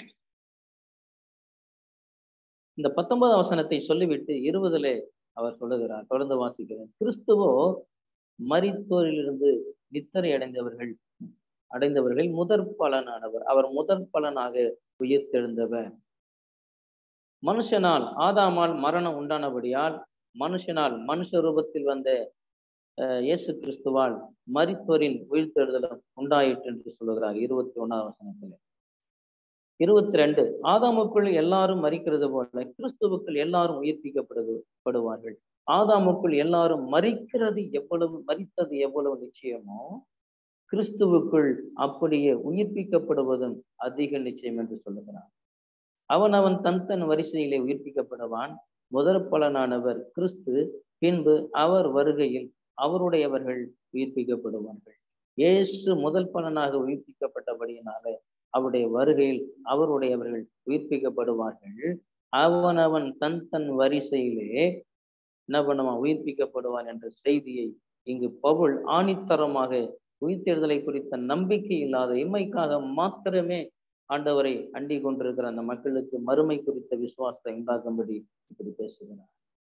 இந்த பத்தொன்பதாம் வசனத்தை சொல்லிவிட்டு இருபதிலே அவர் சொல்லுகிறார், தொடர்ந்து வாசிக்கிறேன். கிறிஸ்துவோ மரித்தோரிலிருந்து நித்திரை அடைந்தவர்கள் அடைந்தவர்கள் முதற் பலனானவர். அவர் முதற் பலனாக உயிர்த்தெழுந்தவர். மனுஷனால் ஆதாமால் மரணம் உண்டானபடியால் மனுஷனால் மனுஷ ரூபத்தில் வந்த இயேசு கிறிஸ்துவால் மரித்தோரின் உயிர்த்தெழுதலும் உண்டாயிற்று என்று சொல்லுகிறார் இருபத்தி ஒன்னாம் வசனத்தில். இருபத்தி ரெண்டு, ஆதாமுக்குள் எல்லாரும் மரிக்கிறது போல கிறிஸ்துவுக்குள் எல்லாரும் உயிர்ப்பிக்கப்படுது படுவார்கள். ஆதாமுக்குள் எல்லாரும் மரிக்கிறது எவ்வளவு மரித்தது எவ்வளவு நிச்சயமோ கிறிஸ்துவுக்குள் அப்படியே உயிர்ப்பிக்கப்படுவதும் அதிக நிச்சயம் என்று சொல்லுகிறார். அவன் அவன் தன் தன் வரிசையிலே உயிர்ப்பிக்கப்படுவான். முதற் பலனானவர் கிறிஸ்து, பின்பு அவர் வருகையில் அவருடையவர்கள் உயிர்ப்பிக்கப்படுவார்கள். இயேசு முதல் பலனாக உயிர்ப்பிக்கப்பட்டபடியினாலே அவருடைய வருகையில் அவருடையவர்கள் உயிர்ப்பிக்கப்படுவார்கள். அவன் அவன் தன் தன் வரிசையிலே என்ன பண்ணுவான்? உயிர்ப்பிக்கப்படுவான் என்ற செய்தியை இங்கு பவுல் ஆணித்தரமாக உயிர்த்தெழுதலை குறித்த நம்பிக்கை இல்லாத இம்மைக்காக மாத்திரமே ஆண்டவரை அண்டி கொண்டிருக்கிற அந்த மக்களுக்கு மறுமை குறித்த விசுவாசத்தை உண்டாக்கும்படி இப்படி பேசுகிறார்.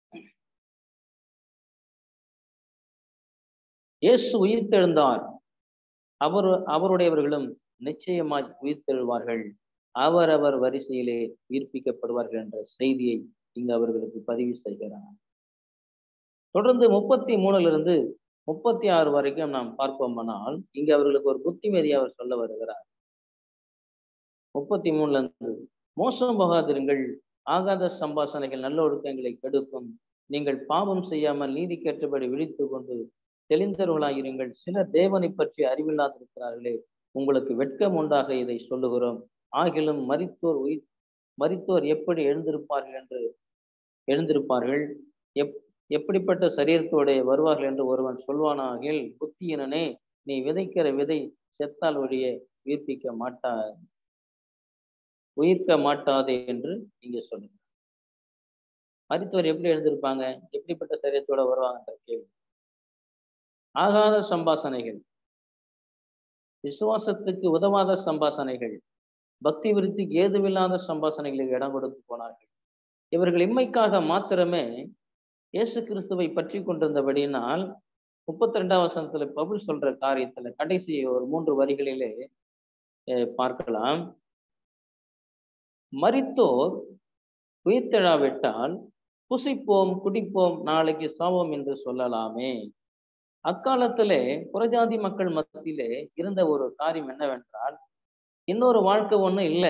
இயேசு உயிர்த்தெழுந்தார், அவர் அவருடையவர்களும் நிச்சயமாய் உயிர்த்தெழுவார்கள், அவரவர் வரிசையிலே உயிர்ப்பிக்கப்படுவார்கள் என்ற செய்தியை இங்கு அவர்களுக்கு பதிவு செய்கிறார். தொடர்ந்து முப்பத்தி மூணுல இருந்து முப்பத்தி ஆறு வரைக்கும் நாம் பார்ப்போமானால் இங்கு அவர்களுக்கு ஒரு புத்திமதி அவர் சொல்ல வருகிறார். முப்பத்தி மூணுல இருந்து, மோசம் போகாதிருங்கள், ஆகாத சம்பாஷணைகள் நல்ல ஒழுக்கங்களை கெடுக்கும், நீங்கள் பாவம் செய்யாமல் நீதி கேட்டபடி விழித்து கொண்டு தெளிந்தவர்களாயிருங்கள். சிலர் தேவனை பற்றி அறிவில்லாதிருக்கிறார்களே, உங்களுக்கு வெட்கம் உண்டாக இதை சொல்லுகிறோம். ஆகிலும் மரித்தோர் உயிர் மரித்தோர் எப்படி எழுந்திருப்பார்கள் என்று எழுந்திருப்பார்கள் எப் எப்படிப்பட்ட சரீரத்தோட வருவார்கள் என்று ஒருவன் சொல்வானாகில், புத்தியினனே, நீ விதைக்கிற விதை செத்தால் ஒழிய உயிர்ப்பிக்க மாட்டா உயிர்க்க மாட்டாதே என்று இங்கே சொல்லுங்க. மரித்தோர் எப்படி எழுந்திருப்பாங்க? எப்படிப்பட்ட சரீரத்தோட வருவாங்கன்ற கேள்வி. ஆகாத சம்பாஷணைகள், விசுவாசத்துக்கு உதவாத சம்பாஷணைகள், பக்தி விருத்திக்கு ஏதுவில்லாத சம்பாஷணைகளுக்கு இடம் கொடுத்து போனார்கள். இவர்கள் இம்மைக்காக மாத்திரமே இயேசு கிறிஸ்துவை பற்றி கொண்டிருந்தபடியினால் முப்பத்தி ரெண்டாம் வசனத்துல பவுல் சொல்ற காரியத்துல கடைசி ஒரு மூன்று வரிகளிலே பார்க்கலாம். மரித்தோர் உயிர்த்தெழாவிட்டால் புசிப்போம் குடிப்போம் நாளைக்கு சாவோம் என்று சொல்லலாமே. அக்காலத்திலே புறஜாதி மக்கள் மத்தியிலே இருந்த ஒரு காரியம் என்னவென்றால், இன்னொரு வாழ்க்கை ஒண்ணு இல்லை,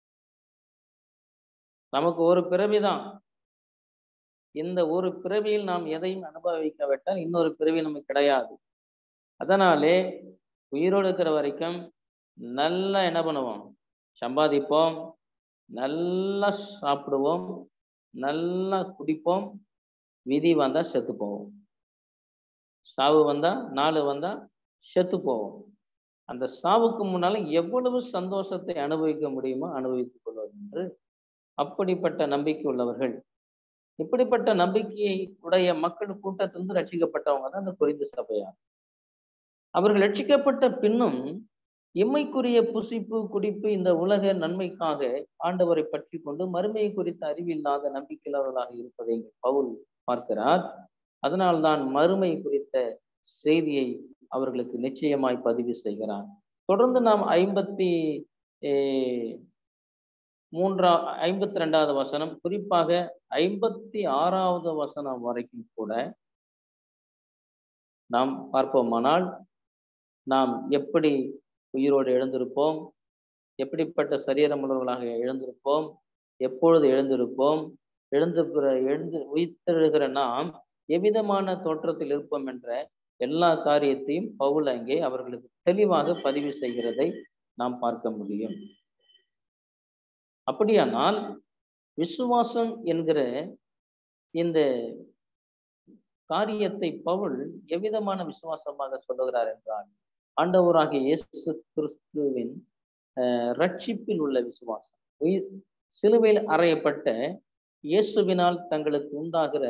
நமக்கு ஒரு பிறவிதான். இந்த ஒரு பிறவியில் நாம் எதையும் அனுபவிக்காவிட்டால் இன்னொரு பிறவி நமக்கு கிடையாது. அதனாலே உயிரோடு இருக்கிற வரைக்கும் நல்லா என்ன பண்ணுவோம்? சம்பாதிப்போம், நல்லா சாப்பிடுவோம், நல்லா குடிப்போம், விதி வந்தா செத்து போவோம், சாவு வந்தா நாலு வந்தா செத்து போவோம். அந்த சாவுக்கு முன்னால எவ்வளவு சந்தோஷத்தை அனுபவிக்க முடியுமோ அனுபவித்துக் கொள்வது என்று அப்படிப்பட்ட நம்பிக்கை உள்ளவர்கள். இப்படிப்பட்ட நம்பிக்கையை உடைய மக்கள் கூட்டத்திலிருந்து ரட்சிக்கப்பட்டவங்க தான் அந்த கொரிந்து சபையார். அவர்கள் ரட்சிக்கப்பட்ட பின்னும் இம்மைக்குரிய புசிப்பு குடிப்பு இந்த உலக நன்மைக்காக ஆண்டவரை பற்றி கொண்டு மறுமையை குறித்த அறிவில்லாத நம்பிக்கையாளர்களாக இருப்பதை பவுல் பார்க்கிறார். அதனால்தான் மறுமை குறித்த செய்தியை அவர்களுக்கு நிச்சயமாய் பதிவு செய்கிறார். தொடர்ந்து நாம் ஐம்பத்தி மூன்றா ஐம்பத்தி ரெண்டாவது வசனம், குறிப்பாக ஐம்பத்தி ஆறாவது வசனம் வரைக்கும் கூட நாம் பார்ப்போமானால் நாம் எப்படி உயிரோடு எழுந்திருப்போம், எப்படிப்பட்ட சரீரமுள்ளவர்களாக எழுந்திருப்போம், எப்பொழுது எழுந்திருப்போம், எழுந்து எழுந்து உயிர்த்தெழுகிற நாம் எவ்விதமான தோற்றத்தில் இருப்போம் என்ற எல்லா காரியத்தையும் பவுல் அங்கே அவர்களுக்கு தெளிவாக பதிவு செய்கிறதை நாம் பார்க்க முடியும். அப்படியானால் விசுவாசம் என்கிற இந்த காரியத்தை பவுல் எவ்விதமான விசுவாசமாக சொல்லுகிறார் என்றால், ஆண்டவராகிய இயேசு கிறிஸ்துவின் ரட்சிப்பில் உள்ள விசுவாசம். உயிர் சிலுவையில் அறையப்பட்ட இயேசுவினால் தங்களுக்கு உண்டாகிற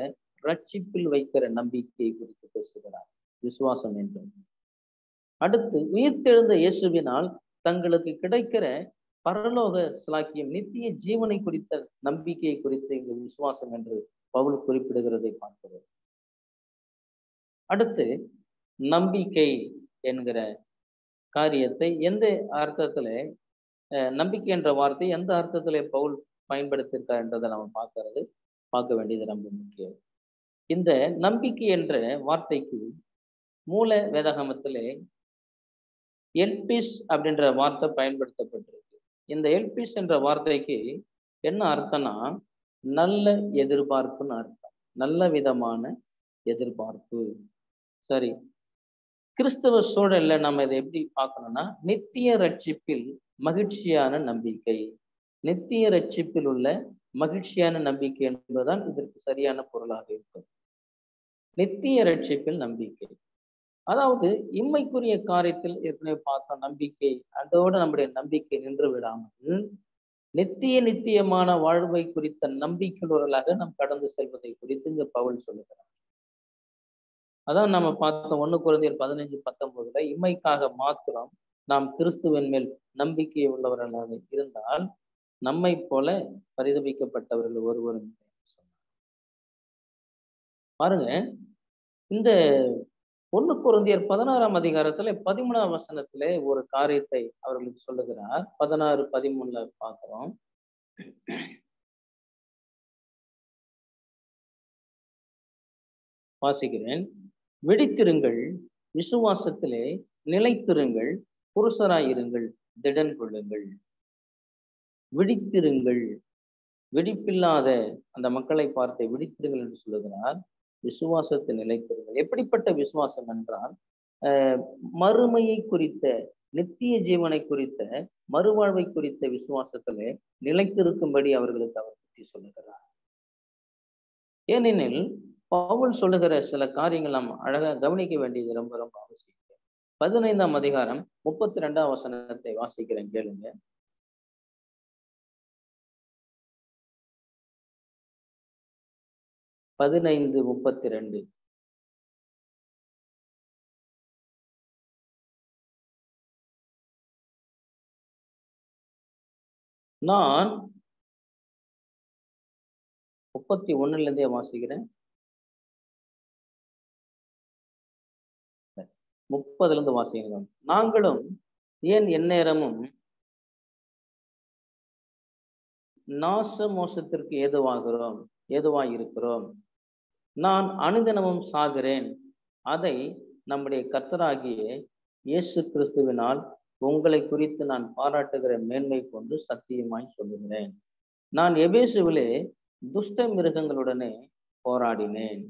ரட்சிப்பில் வைக்கிற நம்பிக்கையை குறித்து பேசுகிறார். விசுவாசம் என்றும் அடுத்து உயிர்த்தெழுந்த இயேசுவினால் தங்களுக்கு கிடைக்கிற பரலோக சிலாக்கியம் நித்திய ஜீவனை குறித்த நம்பிக்கையை குறித்து இங்கு விசுவாசம் என்று பவுல் குறிப்பிடுகிறதை பார்க்கிறோம். அடுத்து நம்பிக்கை என்கிற காரியத்தை எந்த அர்த்தத்துல நம்பிக்கை என்ற வார்த்தை எந்த அர்த்தத்திலே பவுல் பயன்படுத்தியிருக்கார் என்றதை நம்ம பார்க்கறது பார்க்க வேண்டியது ரொம்ப முக்கியம். இந்த நம்பிக்கை என்ற வார்த்தைக்கு மூல வேதாகமத்திலே எல்பிஸ் அப்படின்ற வார்த்தை பயன்படுத்தப்பட்டிருக்கு. இந்த எல்பிஸ் என்ற வார்த்தைக்கு என்ன அர்த்தம்னா நல்ல எதிர்பார்ப்புன்னு அர்த்தம், நல்ல விதமான எதிர்பார்ப்பு. சரி, கிறிஸ்தவ சூழல்ல நம்ம இதை எப்படி பார்க்கணும்னா நித்திய ரட்சிப்பில் மகிழ்ச்சியான நம்பிக்கை, நித்திய ரட்சிப்பில் உள்ள மகிழ்ச்சியான நம்பிக்கை என்பதுதான் இதற்கு சரியான பொருளாக இருக்கும். நித்திய ரட்சிப்பில் நம்பிக்கை, அதாவது இம்மைக்குரிய காரியத்தில் ஏற்கனவே பார்த்த நம்பிக்கை, அதோடு நம்முடைய நம்பிக்கை நின்று விடாமல் நித்திய நித்தியமான வாழ்வை குறித்த நம்பிக்கையுள்ளவர்களாக நாம் கடந்து செல்வதை குறித்து இங்க பவுல் சொல்லுகிறார். அதான் நம்ம பார்த்தோம் ஒண்ணு கொரிந்தியர் பதினைஞ்சு பத்தொன்பதுல இம்மைக்காக மாத்திரம் நாம் கிறிஸ்துவின் மேல் நம்பிக்கை உள்ளவர்களாக இருந்தால் நம்மை போல பரிதபிக்கப்பட்டவர்கள் ஒருவரும் பாருங்க. இந்த ஒண்ணு கொரிந்தியர் பதினாறாம் அதிகாரத்துல பதிமூணாம் வசனத்திலே ஒரு காரியத்தை அவர்களுக்கு சொல்லுகிறார். பதினாறு பதிமூணுல பார்க்கிறோம். வாசிக்கிறேன். விழித்திருங்கள், விசுவாசத்திலே நிலைத்திருங்கள், புருஷராயிருங்கள், திடன் கொள்ளுங்கள். விழித்திருங்கள், விழிப்பில்லாத அந்த மக்களை பார்த்து விழித்திருங்கள் என்று சொல்லுகிறார். விசுவாசத்தை நிலைத்திருங்கள். எப்படிப்பட்ட விசுவாசம் என்றால் அஹ் மறுமையை குறித்த, நித்திய ஜீவனை குறித்த, மறுவாழ்வை குறித்த விசுவாசத்திலே நிலைத்திருக்கும்படி அவர்களுக்கு அவர் பற்றி சொல்லுகிறார். ஏனெனில் பவுல் சொல்லுகிற சில காரியங்கள் நாம் அழகாக கவனிக்க வேண்டியது ரொம்ப ரொம்ப அவசியம். பதினைந்தாம் அதிகாரம் முப்பத்தி ரெண்டாம் வசனத்தை வாசிக்கிறேன், கேளுங்க. பதினைந்து முப்பத்தி ரெண்டு. நான் முப்பத்தி ஒண்ணுல இருந்தே வாசிக்கிறேன். முப்பதுல இருந்து வாசிக்கிறோம். நாங்களும் ஏன் எந்நேரமும் நாச மோசத்திற்கு ஏதுவாகிறோம் ஏதுவாய் இருக்கிறோம். நான் அனுதினமும் சாகிறேன். அதை நம்முடைய கர்த்தராகிய இயேசு கிறிஸ்துவினால் உங்களை குறித்து நான் பாராட்டுகிற மேன்மை கொண்டு சத்தியமாய் சொல்லுகிறேன். நான் எபேசுவிலே துஷ்ட மிருகங்களுடனே போராடினேன்.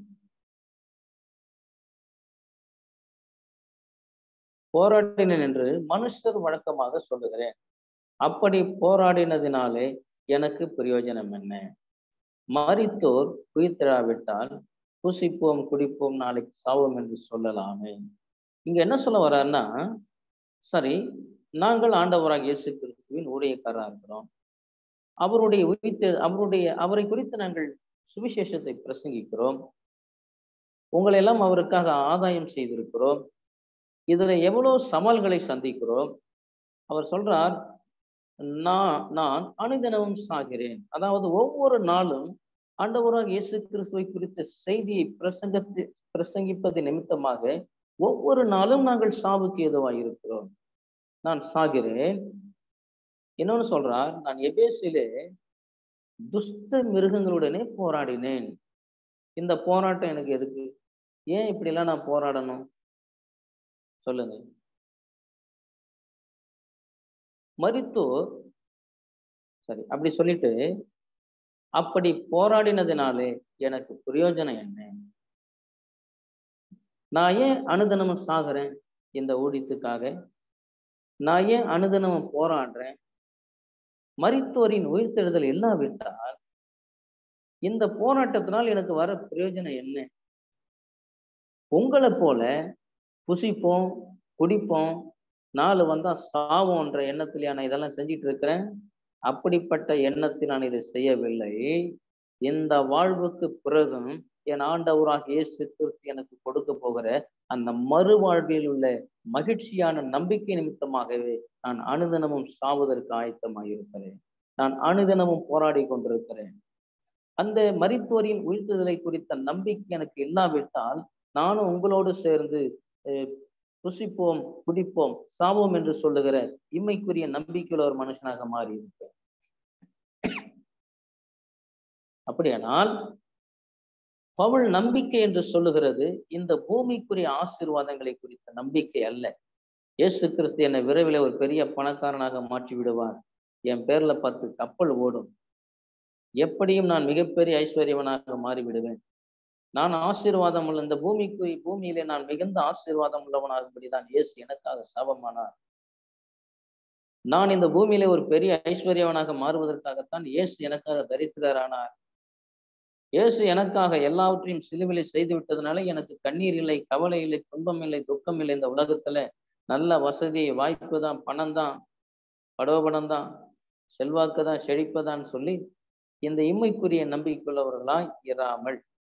போராடினேன் என்று மனுஷர் வழக்கமாக சொல்லுகிறேன். அப்படி போராடினதினாலே எனக்கு பிரயோஜனம் என்ன? மரித்தோர் உயிர்த்தெழாவிட்டால் புசிப்போம் குடிப்போம் நாளைக்கு சாவோம் என்று சொல்லலாமே. இங்க என்ன சொல்ல வர்றாருன்னா, சரி, நாங்கள் ஆண்டவராக இயேசு கிறிஸ்துவின் ஊழியக்காரராக இருக்கிறோம். அவருடைய உயிர்த்தெ அவருடைய அவரை குறித்து நாங்கள் சுவிசேஷத்தை பிரசங்கிக்கிறோம். உங்களை எல்லாம் அவருக்காக ஆதாயம் செய்திருக்கிறோம். இதுல எவ்வளவு சவால்களை சந்திக்கிறோம். அவர் சொல்றார், நான் நான் அனுதினமும் சாகிறேன். அதாவது ஒவ்வொரு நாளும் ஆண்டவராக இயேசு கிறிஸ்துவை குறித்த செய்தியை பிரசங்கத்தை பிரசங்கிப்பது நிமித்தமாக ஒவ்வொரு நாளும் நாங்கள் சாவுக்கு ஏதுவாக இருக்கிறோம். நான் சாகிறேன். இன்னொன்னு சொல்றார், நான் எபேசிலே துஷ்ட மிருகங்களுடனே போராடினேன். இந்த போராட்டம் எனக்கு எதுக்கு? ஏன் இப்படி எல்லாம் நான் போராடணும் சொல்லுங்க. மரித்தோர் சரி அப்படி சொல்லிட்டு, அப்படி போராடினதுனாலே எனக்கு பிரயோஜனம் என்ன? நான் ஏன் அனுதினமும் சாகிறேன் இந்த ஊழியத்துக்காக? நான் ஏன் அனுதினமும் போராடுறேன்? மரித்தோரின் உயிர்த்தெழுதல் இல்லாவிட்டால் இந்த போராட்டத்தினால் எனக்கு வர பிரயோஜனம் என்ன? உங்களை போல புசிப்போம் குடிப்போம் நாலு வந்தா சாவோன்ற எண்ணத்திலேயே நான் இதெல்லாம் செஞ்சிட்டு இருக்கிறேன். அப்படிப்பட்ட எண்ணத்தில் நான் இதை செய்யவில்லை. இந்த வாழ்வுக்கு பிறகும் என் ஆண்டவராக இயேசு கிறிஸ்து எனக்கு கொடுக்க போகிற அந்த மறுவாழ்வில் உள்ள மகிழ்ச்சியான நம்பிக்கை நிமித்தமாகவே நான் அனுதினமும் சாவதற்கு ஆயத்தமாக இருக்கிறேன். நான் அனுதினமும் போராடி கொண்டிருக்கிறேன். அந்த மரித்தோரின் உயிர்த்தெழுதலை குறித்த நம்பிக்கை எனக்கு இல்லாவிட்டால் நானும் உங்களோடு சேர்ந்து புசிப்போம், குடிப்போம், சாவோம் என்று சொல்லுகிற இம்மைக்குரிய நம்பிக்கையுள்ள ஒரு மனுஷனாக மாறி இருப்பேன். அப்படியானால் பவுல் நம்பிக்கை என்று சொல்லுகிறது இந்த பூமிக்குரிய ஆசீர்வாதங்களை குறித்த நம்பிக்கை அல்ல. இயேசு கிறிஸ்து என்னை விரைவில் ஒரு பெரிய பணக்காரனாக மாற்றி விடுவார், என் பேர்ல பத்து கப்பல் ஓடும், எப்படியும் நான் மிகப்பெரிய ஐஸ்வர்யவனாக மாறிவிடுவேன், நான் ஆசீர்வாதம் உள்ள இந்த பூமிக்கு பூமியிலே நான் மிகுந்த ஆசீர்வாதம் உள்ளவனாகும்படிதான் இயேசு எனக்காக சாபமானார். நான் இந்த பூமியிலே ஒரு பெரிய ஐஸ்வர்யவனாக மாறுவதற்காகத்தான் இயேசு எனக்காக தரித்திரரானார். இயேசு எனக்காக எல்லாவற்றையும் சிலுவிலை செய்து விட்டதுனால எனக்கு கண்ணீர் இல்லை, கவலை இல்லை, துன்பம் இல்லை, துக்கம் இல்லை. இந்த உலகத்துல நல்ல வசதி வாய்ப்பு தான், பணம் தான், படோபடம் தான், செல்வாக்கு தான், செழிப்பதான்னு சொல்லி இந்த இம்மைக்குரிய நம்பிக்கையுள்ளவர்களாய் இராமல்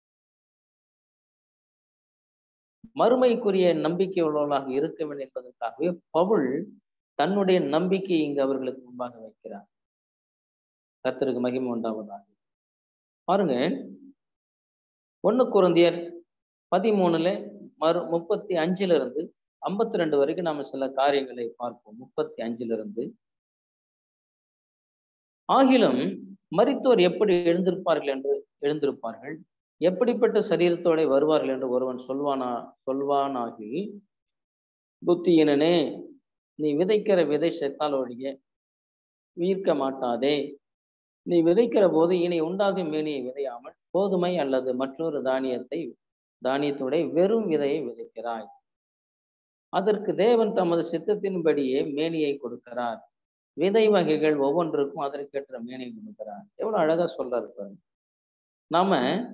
மறுமைக்குரிய நம்பிக்கை உள்ளவர்களாக இருக்க வேண்டும் என்பதற்காகவே பவுல் தன்னுடைய நம்பிக்கையை இங்கு அவர்களுக்கு முன்பாக வைக்கிறார். கர்த்தருக்கு மகிமை உண்டாவதாக. பாருங்க, ஒன்னு கொரிந்தியர் பதிமூணுல மறு முப்பத்தி அஞ்சுல இருந்து ஐம்பத்தி ரெண்டு வரைக்கும் நாம சில காரியங்களை பார்ப்போம். முப்பத்தி அஞ்சுல இருந்து, ஆகிலும் மரித்தோர் எப்படி எழுந்திருப்பார்கள் என்று எழுந்திருப்பார்கள், எப்படிப்பட்ட சரீரத்தோட வருவார்கள் என்று ஒருவன் சொல்வானா சொல்வானாகி, புத்தியினனே, நீ விதைக்கிற விதை செத்தால் ஒழிய உயிர்க்க மாட்டாதே. நீ விதைக்கிற போது இனி உண்டாகும் மேனியை விதையாமல் கோதுமை அல்லது மற்றொரு தானியத்தை தானியத்துடைய வெறும் விதையை விதைக்கிறாய். அதற்கு தேவன் தமது சித்தத்தின்படியே மேனியை கொடுக்கிறார். விதை வகைகள் ஒவ்வொன்றுக்கும் அதற்கேற்ற மேனியை கொடுக்கிறார். எவ்வளவு அழகா சொல்றாரு பாருங்க. நாம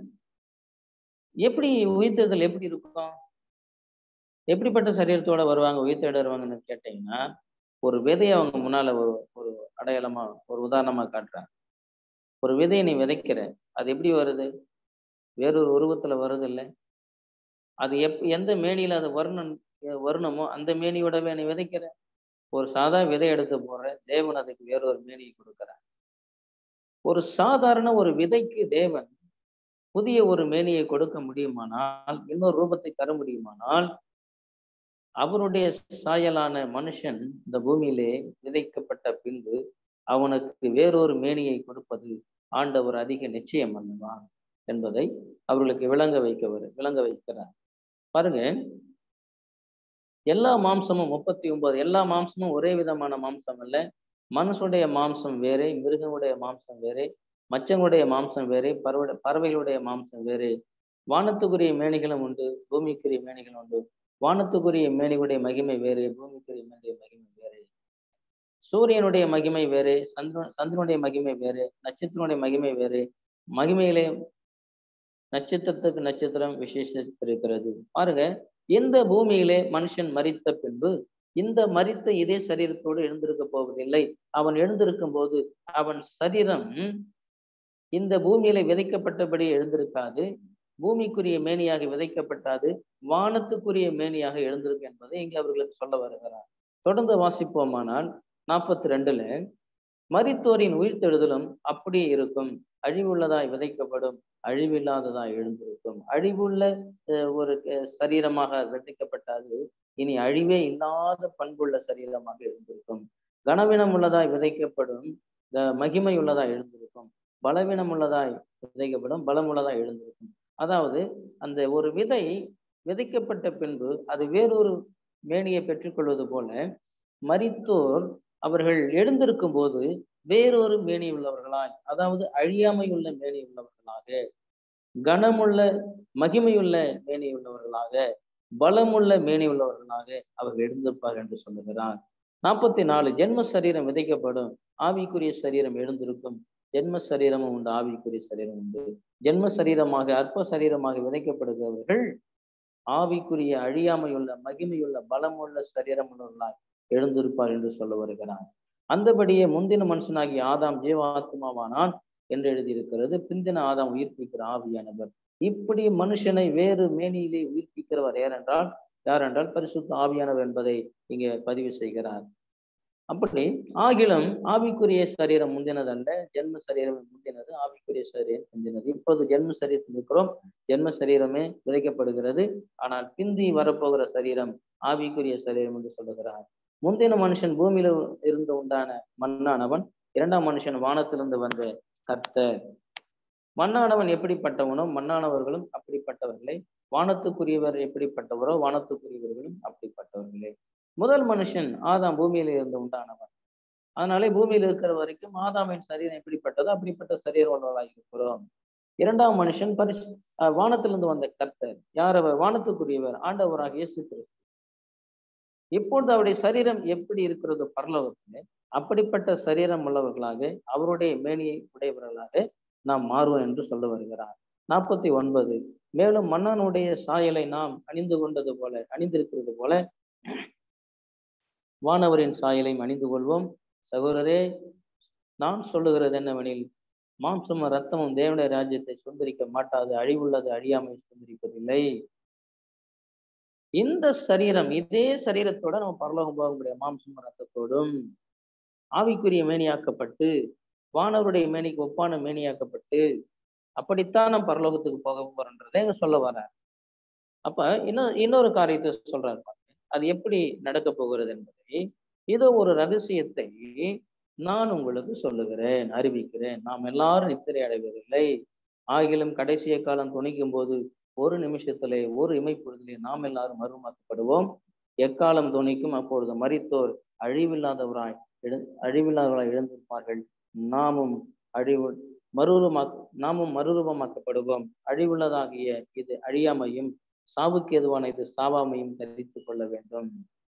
எப்படி உயிர்த்தெழுதல் எப்படி இருக்கும், எப்படிப்பட்ட சரீரத்தோட வருவாங்க உயிர்த்தெழுவாங்கன்னு கேட்டீங்கன்னா, ஒரு விதையை அவங்க முன்னால ஒரு ஒரு அடையாளமா ஒரு உதாரணமா காட்டுறாங்க. ஒரு விதையை நீ விதைக்கிற, அது எப்படி வருது? வேறொரு உருவத்துல வருது இல்லை? அது எப் எந்த மேனியில அது வரணும் வரணுமோ அந்த மேனியோடவே நீ விதைக்கிற. ஒரு சாதா விதை எடுத்து போடுற, தேவன் அதுக்கு வேறொரு மேனியை கொடுக்கிறார். ஒரு சாதாரண ஒரு விதைக்கு தேவன் புதிய ஒரு மேனியை கொடுக்க முடியுமானால், இன்னொரு ரூபத்தை தர முடியுமானால், அவருடைய சாயலான மனுஷன் இந்த பூமியிலே விதைக்கப்பட்ட பின்பு அவனுக்கு வேறொரு மேனியை கொடுப்பது ஆண்டவர் அதிக நிச்சயம் பண்ணுவான் என்பதை அவர்களுக்கு விளங்க வைக்க விளங்க வைக்கிறார். பாருங்க, எல்லா மாம்சமும் முப்பத்தி ஒன்பது எல்லா மாம்சமும் ஒரே விதமான மாம்சம் அல்ல. மனுஷனுடைய மாம்சம் வேறே, மிருகனுடைய மாம்சம் வேறே, மச்சங்களுடைய மாம்சம் வேறே, பறவை பறவைகளுடைய மாம்சம் வேறே. வானத்துக்குரிய மேனிகளும் உண்டு, பூமிக்குரிய மேனிகளும் உண்டு. வானத்துக்குரிய மேனிகளுடைய மகிமை வேறே, பூமிக்குரிய மேனிய மகிமை வேறே. சூரியனுடைய மகிமை வேறே, சந்திர சந்திரனுடைய மகிமை வேறே, நட்சத்திரனுடைய மகிமை வேறே. மகிமையிலே நட்சத்திரத்துக்கு நட்சத்திரம் விசேஷித்திருக்கிறது. பாருங்க, இந்த பூமியிலே மனுஷன் மரித்த பின்பு இந்த மரித்த இதே சரீரத்தோடு எழுந்திருக்க போவதில்லை. அவன் எழுந்திருக்கும் போது அவன் சரீரம் இந்த பூமியில விதைக்கப்பட்டபடி எழுந்திருக்காது, பூமிக்குரிய மேனியாக விதைக்கப்பட்டாது, வானத்துக்குரிய மேனியாக எழுந்திருக்கு என்பதை இங்கே அவர்களுக்கு சொல்ல வருகிறார். தொடர்ந்து வாசிப்போமானால் நாற்பத்தி ரெண்டுல, மரித்தோரின் உயிர்த்தெழுதலும் அப்படியே இருக்கும். அழிவுள்ளதாய் விதைக்கப்படும், அழிவில்லாததாய் எழுந்திருக்கும். அழிவுள்ள ஒரு சரீரமாக விதைக்கப்பட்டாது இனி அழிவே இல்லாத பண்புள்ள சரீரமாக எழுந்திருக்கும். கனவீனம் உள்ளதாய் விதைக்கப்படும், மகிமை உள்ளதாய் எழுந்திருக்கும். பலவீனம் உள்ளதாய் விதைக்கப்படும், பலம் உள்ளதாய் எழுந்திருக்கும். அதாவது அந்த ஒரு விதை விதைக்கப்பட்ட பின்பு அது வேறொரு மேனியை பெற்றுக்கொள்வது போல, மரித்தோர் அவர்கள் எழுந்திருக்கும் போது வேறொரு மேனி உள்ளவர்களாய், அதாவது அழியாமையுள்ள மேனி உள்ளவர்களாக, கனமுள்ள மகிமையுள்ள மேனி உள்ளவர்களாக, பலமுள்ள மேனி உள்ளவர்களாக அவர்கள் எழுந்திருப்பார்கள் என்று சொல்லுகிறார். நாற்பத்தி நாலு, ஜென்ம சரீரம் விதைக்கப்படும், ஆவிக்குரிய சரீரம் எழுந்திருக்கும். ஜென்ம சரீரமும் உண்டு, ஆவிக்குரிய சரீரம் உண்டு. ஜென்ம சரீரமாக அற்ப சரீரமாக விதைக்கப்படுகிறவர்கள் ஆவிக்குரிய அழியாமையுள்ள மகிமையுள்ள பலமுள்ள சரீரம் உள்ளவர்களாய் எழுந்திருப்பார் என்று சொல்ல வருகிறார். அந்தபடியே முந்தின மனுஷனாகிய ஆதாம் ஜீவாத்மாவானான் என்று எழுதியிருக்கிறது. பிந்தின ஆதாம் உயிர்ப்பிக்கிற ஆவியானவர். இப்படி மனுஷனை வேறு மேனியிலே உயிர்ப்பிக்கிறவர் யார் என்றால் யார் என்றால் பரிசுத்த ஆவியானவர் என்பதை இங்கே பதிவு செய்கிறார். அப்படி ஆகிலும் ஆவிக்குரிய சரீரம் முந்தினதல்ல, ஜென்ம சரீரம் முந்தினது, ஆவிக்குரிய சரீரம் முந்தினது. இப்போது ஜென்ம சரீரத்தில் இருக்கிறோம், ஜென்ம சரீரமே விதைக்கப்படுகிறது. ஆனால் பிந்தி வரப்போகிற சரீரம் ஆவிக்குரிய சரீரம் என்று சொல்லுகிறார். முந்தின மனுஷன் பூமியில இருந்து உண்டான மண்ணானவன், இரண்டாம் மனுஷன் வானத்திலிருந்து வந்த கர்த்தர். மண்ணானவன் எப்படிப்பட்டவனோ மண்ணானவர்களும் அப்படிப்பட்டவர்களே, வானத்துக்குரியவர் எப்படிப்பட்டவரோ வானத்துக்குரியவர்களும் அப்படிப்பட்டவர்களே. முதல் மனுஷன் ஆதாம் பூமியில இருந்து உண்டானவன். அதனாலே பூமியில் இருக்கிற வரைக்கும் ஆதாமின் சரீரம் எப்படிப்பட்டதோ அப்படிப்பட்ட சரீரம் உள்ளவர்களாக இருக்கிறோம். இரண்டாம் மனுஷன் பரிசு வானத்திலிருந்து வந்த கர்த்தர். யார் அவர்? வானத்துக்குரியவர், ஆண்டவராக இயேசு கிறிஸ்து. இப்பொழுது அவருடைய சரீரம் எப்படி இருக்கிறதோ பரலோகத்திலே, அப்படிப்பட்ட சரீரம் உள்ளவர்களாக அவருடைய மேனியை உடையவர்களாக நாம் மாறுவோம் என்று சொல்ல வருகிறார். நாற்பத்தி ஒன்பது மேலும் மன்னனுடைய சாயலை நாம் அணிந்து கொண்டது போல அணிந்திருக்கிறது போல வானவரின் சாயலையும் அணிந்து கொள்வோம். சகோதரரே, நான் சொல்லுகிறது என்னவெனில், மாம்சமும் ரத்தமும் தேவனுடைய ராஜ்யத்தை சுதந்திரிக்க மாட்டாது, அழிவுள்ளது அழியாமை சுதந்திரிப்பதில்லை. இந்த சரீரம், இதே சரீரத்தோட நம்ம பரலோகம் போக முடியாது. மாம்சமும் ரத்தத்தோடும் ஆவிக்குரிய மேனியாக்கப்பட்டு வானவருடைய மேனிக்கு ஒப்பான மேனியாக்கப்பட்டு அப்படித்தான் நம்ம பரலோகத்துக்கு போக போறோன்றதை எங்க சொல்ல வர. அப்ப இன்னும் இன்னொரு காரியத்தை சொல்றாரு, அது எப்படி நடக்க போகிறது என்பதை, இதோ ஒரு ரகசியத்தை நான் உங்களுக்கு சொல்லுகிறேன், அறிவிக்கிறேன். நாம் எல்லாரும் நித்திரை அடைவதில்லை, ஆகிலும் கடைசிய காலம் துணிக்கும் போது ஒரு நிமிஷத்திலே ஒரு இமைப்பொழுதிலே நாம் எல்லாரும் மறுமாக்கப்படுவோம். எக்காலம் துணிக்கும் அப்பொழுது மரித்தோர் அழிவில்லாதவராய் எழு அழிவில்லாதவராய் எழுந்திருப்பார்கள். நாமும் அழிவு மறுரூபமா நாமும் மறுரூபமாக்கப்படுவோம். அழிவுள்ளதாகிய இது அழியாமையும் சாவுக்கு எதுவான இது சாவாமையும் தரித்துக் கொள்ள வேண்டும்.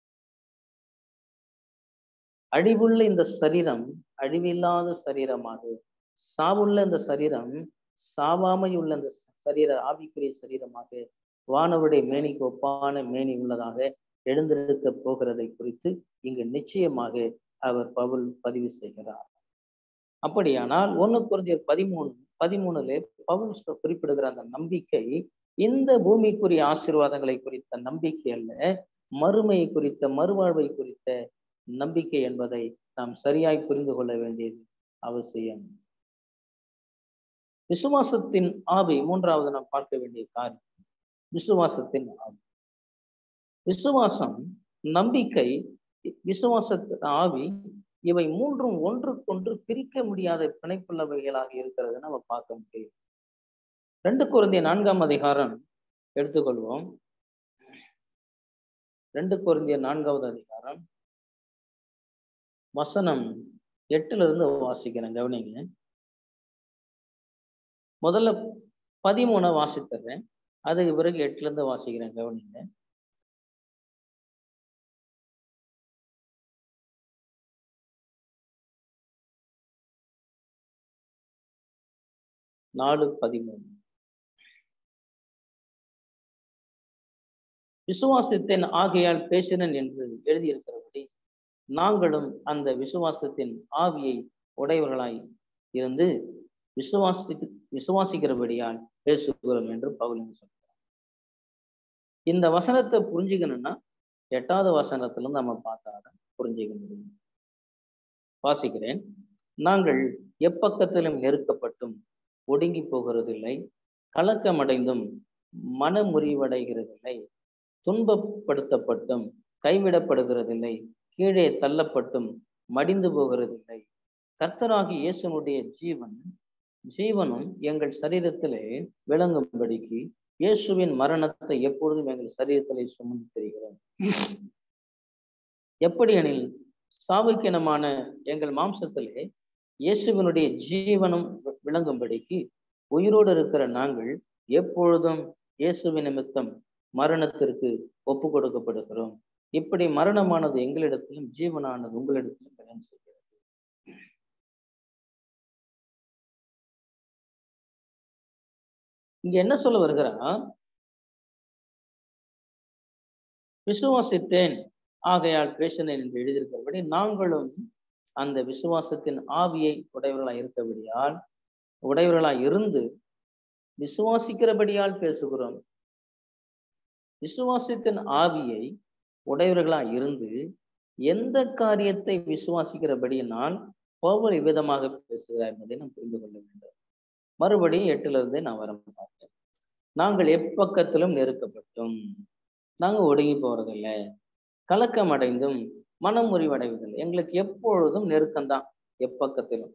அழிவுள்ள இந்த சரீரம் அழிவில்லாத சரீரமாக, சாவுள்ள இந்த சரீரம் சாவாமையுள்ள இந்த சரீர ஆவிக்குரிய சரீரமாக வானவருடைய மேனிக்கு ஒப்பான மேனி உள்ளதாக எழுந்திருக்க போகிறதை குறித்து இங்கு நிச்சயமாக அவர் பவுல் பதிவு செய்கிறார். அப்படியானால் ஒன்னு கொரிந்தியர் பதிமூணு பதிமூணுல பவுல் குறிப்பிடுகிற அந்த நம்பிக்கை இந்த பூமிக்குரிய ஆசீர்வாதங்களை குறித்த நம்பிக்கை அல்ல, மறுமையை குறித்த மறுவாழ்வை குறித்த நம்பிக்கை என்பதை நாம் சரியாய் புரிந்து கொள்ள வேண்டியது அவசியம். விசுவாசத்தின் ஆவி மூன்றாவது நாம் பார்க்க வேண்டிய காரியம், விசுவாசத்தின் ஆவி. விசுவாசம், நம்பிக்கை, விசுவாசத்தின் ஆவி, இவை மூன்றும் ஒன்றுக்கொன்று பிரிக்க முடியாத பிணைப்புள்ளவைகளாக இருக்கிறது நம்ம பார்க்க முடியும். ரெண்டு கொரிந்தியர் நான்காம் அதிகாரம் எடுத்துக்கொள்வோம். ரெண்டு கொரிந்தியர் நான்காவது அதிகாரம் வசனம் எட்டுல இருந்து வாசிக்கிறேன், கவனிங்க. முதல்ல பதிமூண வாசித்துறேன், அதுக்கு பிறகு எட்டுல இருந்து வாசிக்கிறேன், கவனிங்க. நாலு பதிமூணு. விசுவாசத்தின் ஆகையால் பேசினன் என்று எழுதியிருக்கிறபடி நாங்களும் அந்த விசுவாசத்தின் ஆவியை உடையவர்களாய் இருந்து விசுவாசி விசுவாசிக்கிறபடியால் பேசுகிறோம் என்று பவுல் சொல்றார். இந்த வசனத்தை புரிஞ்சுக்கணும்னா எட்டாவது வசனத்துல இருந்து நம்ம பார்த்தாதான் புரிஞ்சுக்க முடியும். வாசிக்கிறேன். நாங்கள் எப்பக்கத்திலும் நெருக்கப்பட்டும் ஒடுங்கி போகிறதில்லை, கலக்கமடைந்தும் மனமுறிவடைகிறதில்லை, துன்பப்படுத்தப்பட்டும் கைவிடப்படுகிறதில்லை, கீழே தள்ளப்பட்டும் மடிந்து போகிறதில்லை. கர்த்தராகிய இயேசுனுடைய ஜீவன் ஜீவனும் எங்கள் சரீரத்திலே விளங்கும்படிக்கு இயேசுவின் மரணத்தை எப்பொழுதும் எங்கள் சரீரத்திலே சுமந்து தெரிகிறோம். எப்படி எனில், சாவுக்கினமான எங்கள் மாம்சத்திலே இயேசுவினுடைய ஜீவனும் விளங்கும்படிக்கு உயிரோடு இருக்கிற நாங்கள் எப்பொழுதும் இயேசுவின் நிமித்தம் மரணத்திற்கு ஒப்பு கொடுக்கப்படுகிறோம். இப்படி மரணமானது எங்களிடத்திலும் ஜீவனானது உங்களிடத்திலும் பயன் செய்கிறது. இங்க என்ன சொல்ல வருகிறா, விசுவாசித்தேன் ஆகையால் பேசினேன் என்று எழுதியிருக்கிறபடி நாங்களும் அந்த விசுவாசத்தின் ஆவியை உடையவர்களாய் இருக்கபடியால் உடையவர்களாய் இருந்து விசுவாசிக்கிறபடியால் பேசுகிறோம். விசுவாசத்தின் ஆவியை உடையவர்களாய் இருந்து எந்த காரியத்தை விசுவாசிக்கிறபடியினால் பவுல் இவ்விதமாக பேசுகிறார் என்பதை நாம் புரிந்து கொள்ள வேண்டும். மறுபடியும் எட்டுல இருந்து நான் வர பார்த்தேன். நாங்கள் எப்பக்கத்திலும் நெருக்கப்பட்டும், நாங்கள் ஒடுங்கி போறதில்லை, கலக்கம் அடைந்தும் மனம் முறிவடைவதில்லை. எங்களுக்கு எப்பொழுதும் நெருக்கம்தான், எப்பக்கத்திலும்.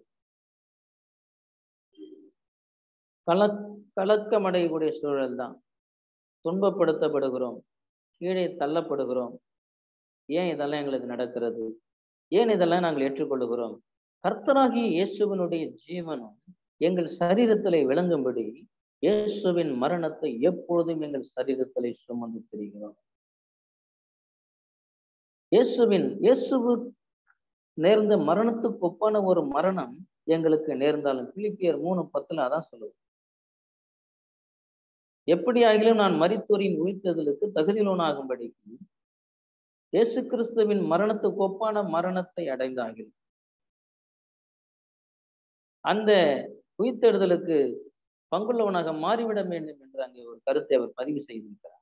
கல கலக்கம் அடையக்கூடிய சூழல் தான். துன்பப்படுத்தப்படுகிறோம், கீழே தள்ளப்படுகிறோம். ஏன் இதெல்லாம் எங்களுக்கு நடக்கிறது? ஏன் இதெல்லாம் நாங்கள் ஏற்றுக்கொள்ளுகிறோம்? கர்த்தராகிய இயேசுவினுடைய ஜீவனும் எங்கள் சரீரத்திலே விளங்கும்படி இயேசுவின் மரணத்தை எப்பொழுதும் எங்கள் சரீரத்திலே சுமந்து திரிகிறோம். இயேசுவின் இயேசுவு நேர்ந்த மரணத்துக்கு ஒப்பான ஒரு மரணம் எங்களுக்கு நேர்ந்தாலும் பிலிப்பியர் மூணு பத்துல அதான் சொல்லுவோம். எப்படி ஆகிலும் நான் மரித்தோரின் உயிர்த்தெழுதலுக்கு தகுதியுள்ளவனாகும்படிக்கு இயேசு கிறிஸ்துவின் மரணத்துக்கு ஒப்பான மரணத்தை அடைந்தாகில் அந்த உயிர்த்தெழுதலுக்கு பங்குள்ளவனாக மாறிவிட வேண்டும் என்று அங்கே ஒரு கருத்தை அவர் பதிவு செய்திருக்கிறார்.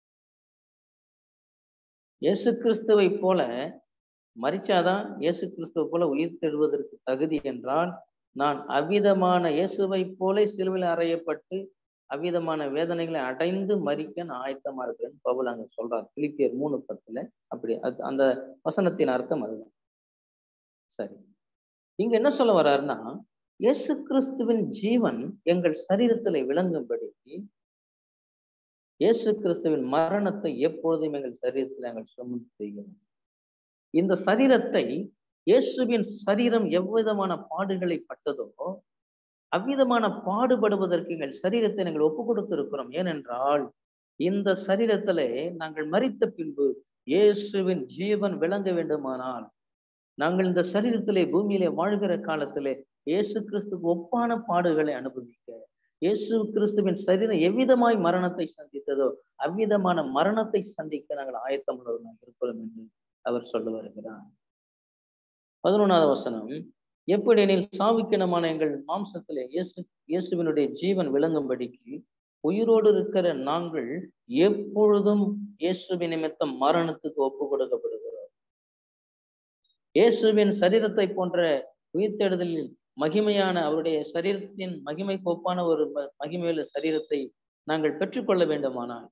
இயேசு கிறிஸ்துவை போல மரிச்சாதான் இயேசு கிறிஸ்துவை போல உயிர்த்தெழுவதற்கு தகுதி என்றால், நான் அவ்விதமான இயேசுவை போல சிலுவையில் அறையப்பட்டு அவ்விதமான வேதனைகளை அடைந்து மரிக்க நான் ஆயத்தமா இருக்கிறேன்னு பவுல் அங்க சொல்றார். பிலிப்பியர் மூணு பத்துல அப்படி அது அந்த வசனத்தின் அர்த்தம் அதுதான். சரி, இங்க என்ன சொல்ல வர்றாருன்னா, இயேசு கிறிஸ்துவின் ஜீவன் எங்கள் சரீரத்துல விளங்கும்படி இயேசு கிறிஸ்துவின் மரணத்தை எப்பொழுதும் எங்கள் சரீரத்தில் நாங்கள் சுமந்து செய்கிறோம். இந்த சரீரத்தை இயேசுவின் சரீரம் எவ்விதமான பாடுகளை பட்டதோ அவ்விதமான பாடுபடுவதற்கு எங்கள் சரீரத்தை நாங்கள் ஒப்பு கொடுத்து இருக்கிறோம். ஏனென்றால் இந்த சரீரத்திலே நாங்கள் மரித்த பின்பு இயேசுவின் ஜீவன் விளங்க வேண்டுமானால் நாங்கள் இந்த சரீரத்திலே பூமியிலே வாழ்கிற காலத்திலே இயேசு கிறிஸ்துக்கு ஒப்பான பாடுகளை அனுபவிக்க, இயேசு கிறிஸ்துவின் சரீரம் எவ்விதமாய் மரணத்தை சந்தித்ததோ அவ்விதமான மரணத்தை சந்திக்க நாங்கள் ஆயத்தமுள்ளவர்களாக இருக்கிறோம் என்று அவர் சொல்ல வருகிறார். பதினொன்றாவது வசனம், எப்படியெனில் சாவுக்கினமான எங்கள் மாம்சத்திலே இயேசு இயேசுவினுடைய ஜீவன் விளங்கும்படிக்கு உயிரோடு இருக்கிற நாங்கள் எப்பொழுதும் இயேசுவின் நிமித்தம் மரணத்துக்கு ஒப்பு கொடுக்கப்படுகிறோம். இயேசுவின் சரீரத்தை போன்ற உயிர்த்தெழுதலில் மகிமையான அவருடைய சரீரத்தின் மகிமை கோப்பான ஒரு மகிமையுள்ள சரீரத்தை நாங்கள் பெற்றுக்கொள்ள வேண்டுமானால்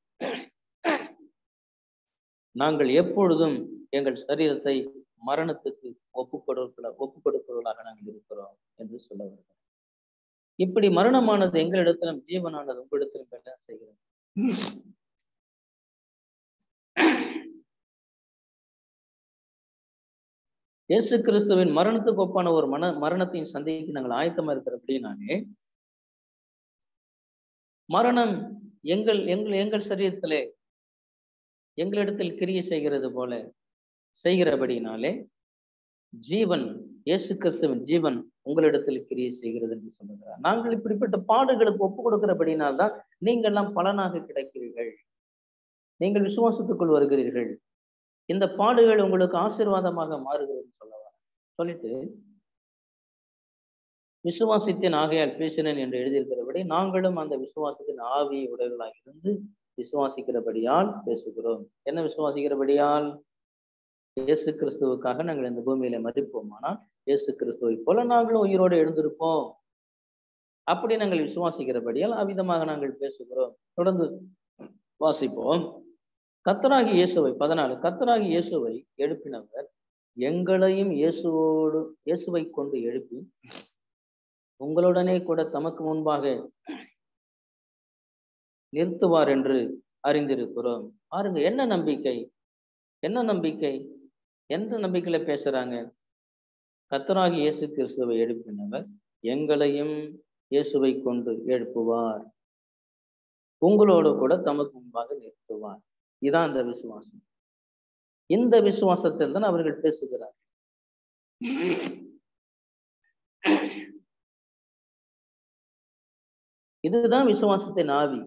நாங்கள் எப்பொழுதும் எங்கள் சரீரத்தை மரணத்துக்கு ஒப்பு கொடுக்க ஒப்பு கொடுப்பவர்களாக நாங்கள் இருக்கிறோம் என்று சொல்ல வருகிறோம். இப்படி மரணமானது எங்களிடத்திலும் ஜீவனானது உங்களிடத்திலும் என்ன செய்கிறது? இயேசு கிறிஸ்துவின் மரணத்துக்கு ஒப்பான ஒரு மன மரணத்தின் சந்தைக்கு நாங்கள் ஆயத்தமா இருக்கிறபடினாலே மரணம் எங்கள் எங்கள் எங்கள் சரீரத்திலே எங்களிடத்தில் கிரியை செய்கிறது போல செய்கிறபடினாலே ஜீவன் இயேசு கிறிஸ்துவின் ஜீவன் உங்களிடத்தில் கிரியை செய்கிறது என்று சொல்லுகிறார். நாங்கள் இப்படிப்பட்ட பாடுகளுக்கு ஒப்பு கொடுக்கிறபடினால்தான் நீங்கள் எல்லாம் பலனாக கிடைக்கிறீர்கள், நீங்கள் விசுவாசத்துக்குள் வருகிறீர்கள், இந்த பாடுகள் உங்களுக்கு ஆசீர்வாதமாக மாறுகிறது சொல்லவா சொல்லிட்டு விசுவாசத்தின் ஆகையால் பேசினேன் என்று எழுதியிருக்கிறபடி நாங்களும் அந்த விசுவாசத்தின் ஆவி உடையவர்களாக இருந்து விசுவாசிக்கிறபடியால் பேசுகிறோம். என்ன விசுவாசிக்கிறபடியால்? இயேசு கிறிஸ்துவுக்காக நாங்கள் இந்த பூமியில மதிப்போமானால் இயேசு கிறிஸ்துவை போல நாங்களும் உயிரோடு எழுந்திருப்போம். அப்படி நாங்கள் விசுவாசிக்கிறபடியால் அவ்விதமாக நாங்கள் பேசுகிறோம். தொடர்ந்து வாசிப்போம். கர்த்தராகிய இயேசுவை பதினாலு கர்த்தராகிய இயேசுவை எழுப்பினவர் எங்களையும் இயேசுவோடு இயேசுவை கொண்டு எழுப்பி உங்களுடனே கூட தமக்கு முன்பாக நிறுத்துவார் என்று அறிந்திருக்கிறோம். பாருங்க, என்ன நம்பிக்கை, என்ன நம்பிக்கை, எந்த நம்பிக்கையில பேசுறாங்க? கர்த்தராகிய இயேசு கிறிஸ்துவை எழுப்பினவர் எங்களையும் இயேசுவை கொண்டு எழுப்புவார், உங்களோடு கூட தமக்கு முன்பாக நிறுத்துவார். இதான் அந்த விசுவாசம். இந்த விசுவாசத்தில் தான் அவர்கள் பேசுகிறார். இதுதான் விசுவாசத்தின் ஆவி,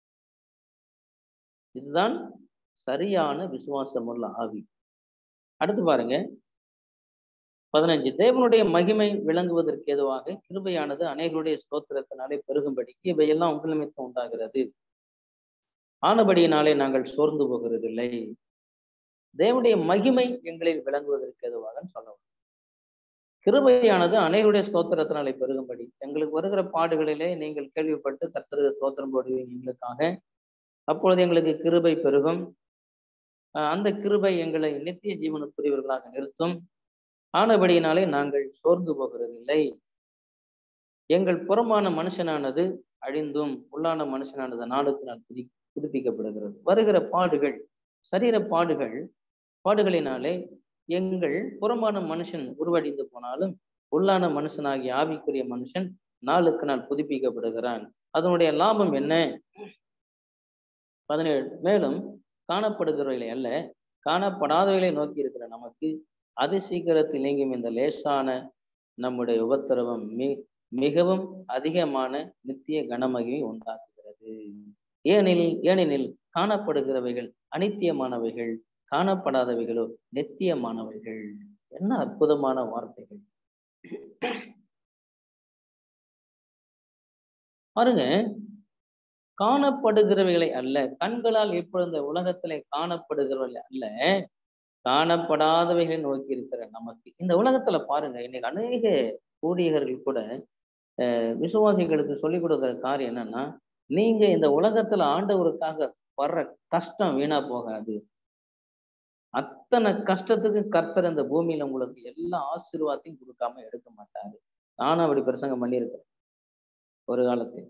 இதுதான் சரியான விசுவாசமுள்ள ஆவி. அடுத்து பாருங்க, பதினஞ்சு தேவனுடைய மகிமை விளங்குவதற்கு ஏதுவாக கிருபையானது அநேகருடைய ஸ்தோத்திரத்தினாலே பெருகும்படிக்கு இவையெல்லாம் உங்கள் நிமித்தம் உண்டாகிறது. ஆனபடியினாலே நாங்கள் சோர்ந்து போகிறதில்லை. தேவனுடைய மகிமை எங்களில் விளங்குவதற்கு ஏதுவாக சொல்லவும் கிருபையானது அநேகருடைய ஸ்தோத்திரத்தினாலே பெருகும்படி எங்களுக்கு வருகிற பாடுகளிலே நீங்கள் கேள்விப்பட்டு கர்த்தருக்கு ஸ்தோத்திரம் போடுவீங்க எங்களுக்காக. அப்பொழுது எங்களுக்கு கிருபை பெருகும். அந்த கிருபை எங்களை நித்திய ஜீவனுக்குரியவர்களாக நிறுத்தும். ஆனபடியினாலே நாங்கள் சோர்ந்து போகிறதில்லை. எங்கள் புறமான மனுஷனானது அழிந்தும் உள்ளான மனுஷனானது நாளுக்கு நாள் புதி புதுப்பிக்கப்படுகிறது. வருகிற பாடுகள், சரீர பாடுகள் பாடுகளினாலே எங்கள் புறமான மனுஷன் உருவடைந்து போனாலும் உள்ளான மனுஷனாகிய ஆவிக்குரிய மனுஷன் நாளுக்கு நாள் புதுப்பிக்கப்படுகிறான். அதனுடைய லாபம் என்ன? பதினேழு மேலும் காணப்படுகிறவர்களை அல்ல காணப்படாதவர்களை நோக்கி இருக்கிற நமக்கு அதி சீக்கிரத்தில் நீங்கும் இந்த லேசான நம்முடைய உபத்திரவம் மி மிகவும் அதிகமான நித்திய கனமகிமை உண்டாக்குகிறது. ஏனெனில் ஏனெனில் காணப்படுகிறவைகள் அனித்தியமானவைகள், காணப்படாதவைகளோ நித்தியமானவைகள். என்ன அற்புதமான வார்த்தைகள் பாருங்க. காணப்படுகிறவைகளை அல்ல, கண்களால் இப்பொழுது இந்த உலகத்திலே காணப்படுகிறவர்களை அல்ல காணப்படாதவைகளை நோக்கி இருக்கிற நமக்கு. இந்த உலகத்துல பாருங்க, இன்னைக்கு அநேக ஊழியர்கள் கூட அஹ் விசுவாசிகளுக்கு சொல்லிக் கொடுக்குற காரியம் என்னன்னா, நீங்க இந்த உலகத்துல ஆண்டவருக்காக வர்ற கஷ்டம் வீணா போகாது. அத்தனை கஷ்டத்துக்கு கர்த்தர் இந்த பூமியில உங்களுக்கு எல்லா ஆசீர்வாதத்தையும் கொடுக்காம எடுக்க மாட்டாரு. நானும் அப்படி பிரசங்கம் பண்ணியிருக்கிறேன் ஒரு காலத்தில்.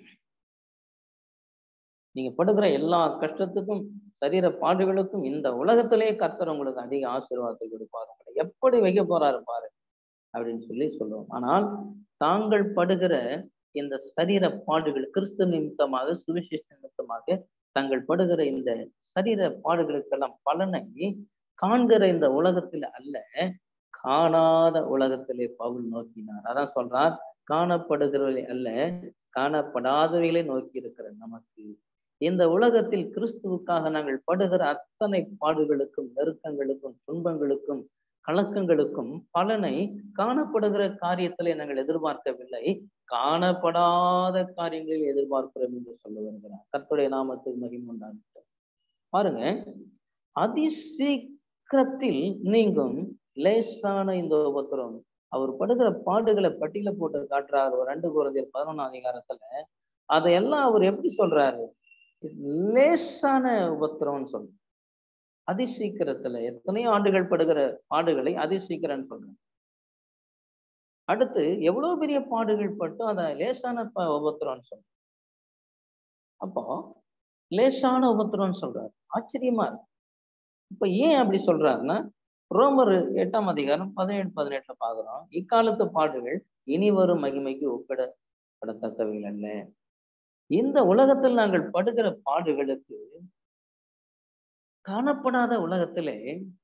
நீங்க படுகிற எல்லா கஷ்டத்துக்கும் சரீர பாடுகளுக்கும் இந்த உலகத்திலேயே கர்த்தர் உங்களுக்கு அதிக ஆசீர்வாதத்தை கொடுப்பாரு. உங்களை எப்படி வைக்க போறாரு பாரு அப்படின்னு சொல்லி சொல்லுவோம். ஆனால் தாங்கள் படுகிற இந்த சரீர பாடுகள் கிறிஸ்து நிமித்தமாக, சுவிசேஷ நிமித்தமாக தாங்கள் படுகிற இந்த சரீர பாடுகளுக்கெல்லாம் பலனை காண்கிற இந்த உலகத்துல அல்ல, காணாத உலகத்திலே பவுல் நோக்கினார். அதான் சொல்றார், காணப்படுகிறவர்களை அல்ல காணப்படாதவைகளை நோக்கி இருக்கிற நமக்கு. இந்த உலகத்தில் கிறிஸ்துவுக்காக நாங்கள் படுகிற அத்தனை பாடுகளுக்கும், நெருக்கங்களுக்கும், துன்பங்களுக்கும், கலக்கங்களுக்கும் பலனை காணப்படுகிற காரியத்திலே நாங்கள் எதிர்பார்க்கவில்லை, காணப்படாத காரியங்களில் எதிர்பார்க்கிறோம் என்று சொல்ல வருகிறார். கர்த்தருடைய நாமத்துக்கு மகிமை உண்டாகட்டும். பாருங்க, அதிசீக்கிரத்தில் நீங்கும் லேசான இந்த உபத்திரம். அவர் படுகிற பாடுகளை பட்டியல போட்டு காட்டுறாரு. ஒரு ரெண்டு குழந்தையர் பதினொன்னாம் அதிகாரத்துல அதையெல்லாம் அவர் எப்படி சொல்றாரு? லேசான உபத்திரம்னு சொல்ற. அதிசீக்கிரத்துல எத்தனையோ ஆண்டுகள் படுகிற பாடுகளை அதிசீக்கிரம் சொல்றேன். அடுத்து எவ்வளவு பெரிய பாடுகள் பட்டும் அதை லேசான உபத்திரம்னு சொல்ற. அப்போ லேசான உபத்திரம்னு சொல்றாரு. ஆச்சரியமா இருக்கு. இப்ப ஏன் அப்படி சொல்றாருன்னா, ரோமர் எட்டாம் அதிகாரம் பதினேழு பதினெட்டுல பாக்குறோம், இக்காலத்து பாடுகள் இனி வரும் மகிமைக்கு ஒப்பிடப்படத்தக்கவைகள் அல்ல. இந்த உலகத்தில் நாங்கள் படுகிற பாடுகளுக்கு காணப்படாத உலகத்திலே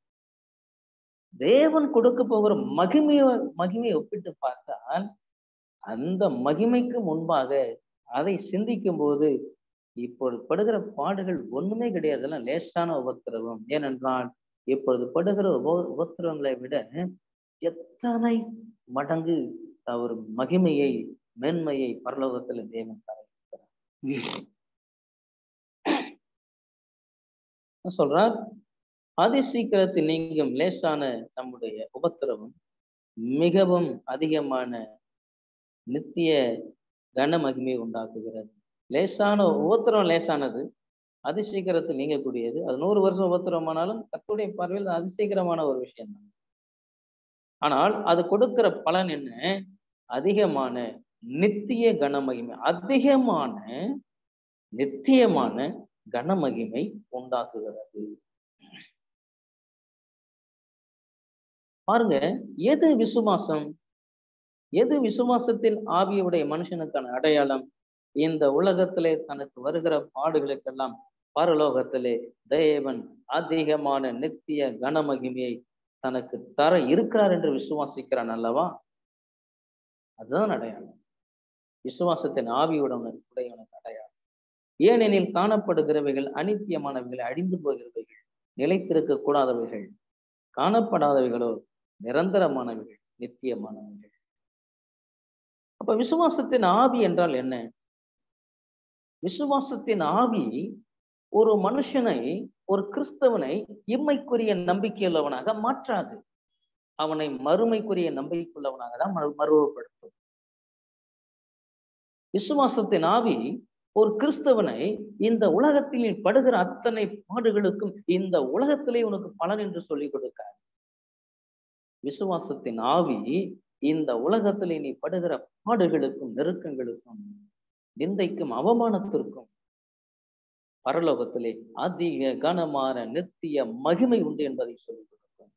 தேவன் கொடுக்க போகிற மகிமைய மகிமையை ஒப்பிட்டு பார்த்தால் அந்த மகிமைக்கு முன்பாக அதை சிந்திக்கும் போது இப்பொழுது படுகிற பாடுகள் ஒண்ணுமே கிடையாதுல்ல, லேசான உபத்திரவம். ஏனென்றால் இப்பொழுது படுகிற உப உபத்திரவங்களை விட எத்தனை மடங்கு அவர் மகிமையை, மேன்மையை பரலோகத்துல தேவன் தர சொல்றார். அதிசீக்கிரத்தில் நீங்கும் லேசான நம்முடைய உபத்திரவம் மிகவும் அதிகமான நித்திய கன மகிமை உண்டாக்குகிறது. லேசான உபத்திரம் லேசானது, அதிசீக்கிரத்தில் நீங்கக்கூடியது. அது நூறு வருஷம் உபத்திரமானாலும் கர்த்தருடைய பார்வையில் அதிசீக்கிரமான ஒரு விஷயம் தான். ஆனால் அது கொடுக்கிற பலன் என்ன? அதிகமான நித்திய கனமகிமை, அதிகமான நித்தியமான கனமகிமை உண்டாக்குகிறது. பாருங்க, எது விசுவாசம்? எது விசுவாசத்தின் ஆவியுடைய மனுஷனுக்கான அடையாளம்? இந்த உலகத்திலே தனக்கு வருகிற பாடுகளுக்கெல்லாம் பரலோகத்திலே தேவன் அதிகமான நித்திய கனமகிமையை தனக்கு தர இருக்கிறார் என்று விசுவாசிக்கிறான் அல்லவா? அதுதான் அடையாளம், விசுவாசத்தின் ஆவியுடன் உடையவனுக்கு அடையாளம். ஏனெனில் காணப்படுகிறவைகள் அனித்தியமானவைகள், அழிந்து போகிறவைகள், நிலைத்திருக்க கூடாதவைகள், காணப்படாதவைகளோ நிரந்தரமானவைகள், நித்தியமானவைகள். அப்ப விசுவாசத்தின் ஆவி என்றால் என்ன? விசுவாசத்தின் ஆவி ஒரு மனுஷனை, ஒரு கிறிஸ்தவனை இம்மைக்குரிய நம்பிக்கையுள்ளவனாக மாற்றாது. அவனை மறுமைக்குரிய நம்பிக்கையுள்ளவனாக தான் மறுவப்படுத்தும். விசுவாசத்தின் ஆவி ஒரு கிறிஸ்தவனை இந்த உலகத்தில் படுகிற அத்தனை பாடுகளுக்கும் இந்த உலகத்திலே உனக்கு பலன் என்று சொல்லிக் கொடுக்க. விசுவாசத்தின் ஆவி இந்த உலகத்திலே நீ படுகிற பாடுகளுக்கும், நெருக்கங்களுக்கும், நிந்தைக்கும், அவமானத்திற்கும் பரலோகத்திலே அதிக கனமான நித்திய மகிமை உண்டு என்பதை சொல்லிக் கொடுக்கும்.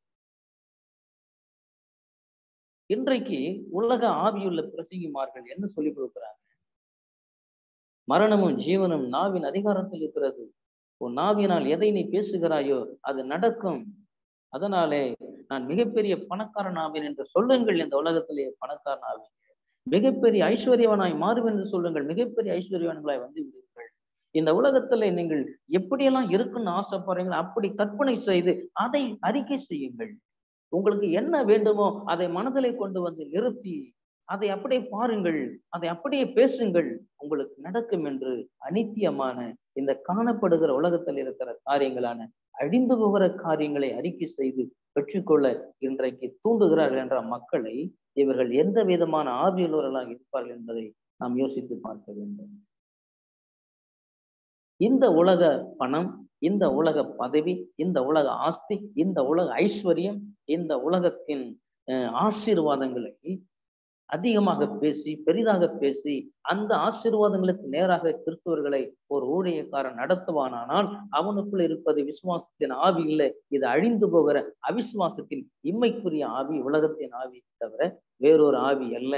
இன்றைக்கு உலக ஆவியுள்ள பிரசங்கிமார்கள் என்ன சொல்லிக் கொடுக்கிறாங்க? மரணமும் ஜீவனும் நாவின் அதிகாரத்தில் இருக்கிறது. உன் நாவினால் எதை நீ பேசுகிறாயோ அது நடக்கும். அதனாலே நான் மிகப்பெரிய பணக்காரன் ஆவேன் என்று சொல்லுங்கள். இந்த உலகத்திலே பணக்காரன் ஆவேன், மிகப்பெரிய ஐஸ்வர்யவனாய் மாறுவேன் என்று சொல்லுங்கள். மிகப்பெரிய ஐஸ்வர்யவான்களாய் வந்து விடுவீர்கள். இந்த உலகத்திலே நீங்கள் எப்படியெல்லாம் இருக்குன்னு ஆசைப்படுறீங்களோ அப்படி கற்பனை செய்து அதை அறிக்கை செய்யுங்கள். உங்களுக்கு என்ன வேண்டுமோ அதை மனதிலே கொண்டு வந்து நிறுத்தி அதை அப்படியே பாருங்கள், அதை அப்படியே பேசுங்கள், உங்களுக்கு நடக்கும் என்று அனித்தியமான இந்த காணப்படுகிற உலகத்தில் இருக்கிற காரியங்களான அழிந்து போகிற காரியங்களை அறிக்கை செய்து பெற்றுக்கொள்ள இன்றைக்கு தூண்டுகிறார்கள் என்ற மக்களை இவர்கள் எந்த விதமான ஆவியுள்ளவர்களாக இருப்பார்கள் என்பதை நாம் யோசித்து பார்க்க வேண்டும். இந்த உலக பணம், இந்த உலக பதவி, இந்த உலக ஆஸ்தி, இந்த உலக ஐஸ்வர்யம், இந்த உலகத்தின் ஆசீர்வாதங்களை அதிகமாக பேசி, பெரிதாக பேசி, அந்த ஆசீர்வாதங்களுக்கு நேராக கிறிஸ்தவர்களை ஒரு ஊழியக்காரன் நடத்துவானால் அவனுக்குள் இருப்பது விசுவாசத்தின் ஆவி இல்லை, இது அழிந்து போகிற அவிசுவாசத்தின் இம்மைக்குரிய ஆவி, உலகத்தின் ஆவி தவிர வேறொரு ஆவி அல்ல.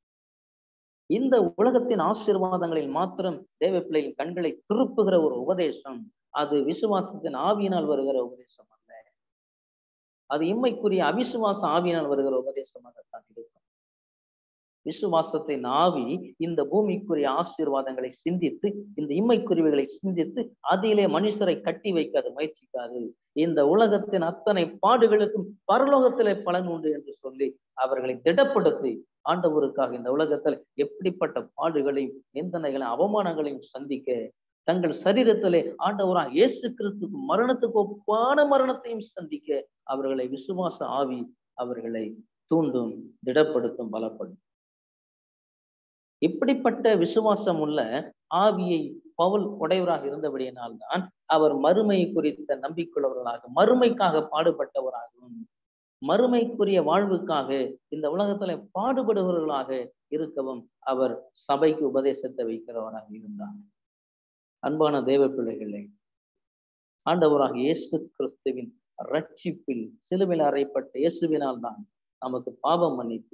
இந்த உலகத்தின் ஆசீர்வாதங்களில் மாத்திரம் தேவ பிள்ளையின் கண்களை திருப்புகிற ஒரு உபதேசம், அது விசுவாசத்தின் ஆவியினால் வருகிற உபதேசம் அல்ல. அது இம்மைக்குரிய அவிசுவாச ஆவியினால் வருகிற உபதேசமாகத்தான் இருக்கும். விசுவாசத்தின் ஆவி இந்த பூமிக்குரிய ஆசீர்வாதங்களை சிந்தித்து, இந்த இம்மைக்குரியவைகளை சிந்தித்து அதிலே மனுஷரை கட்டி வைக்காது, முயற்சிக்காது. இந்த உலகத்தின் அத்தனை பாடுகளுக்கும் பரலோகத்திலே பலன் உண்டு என்று சொல்லி அவர்களை திடப்படுத்தி ஆண்டவருக்காக இந்த உலகத்தில் எப்படிப்பட்ட பாடுகளையும், நிந்தனைகளையும், அவமானங்களையும் சந்திக்க தங்கள் சரீரத்திலே ஆண்டவராக இயேசு கிறிஸ்துக்கு மரணத்துக்கு ஒப்பான மரணத்தையும் சந்திக்க அவர்களை விசுவாச ஆவி அவர்களை தூண்டும், திடப்படுத்தும், பலப்படும். இப்படிப்பட்ட விசுவாசம் உள்ள ஆவியை பவுல் உடையவராக இருந்தபடியினால்தான் அவர் மறுமை குறித்த நம்பிக்கையுள்ளவர்களாக, மறுமைக்காக பாடுபட்டவராகவும், மறுமைக்குரிய வாழ்வுக்காக இந்த உலகத்துல பாடுபடுபவர்களாக இருக்கவும் அவர் சபைக்கு உபதேசத்தை வைக்கிறவராக இருந்தார். அன்பான தேவ பிள்ளைகளே, ஆண்டவராக இயேசு கிறிஸ்துவின் ரட்சிப்பில் சிலுவையில் அறையப்பட்ட இயேசுவினால் தான் நமக்கு பாவம் மன்னிப்பு,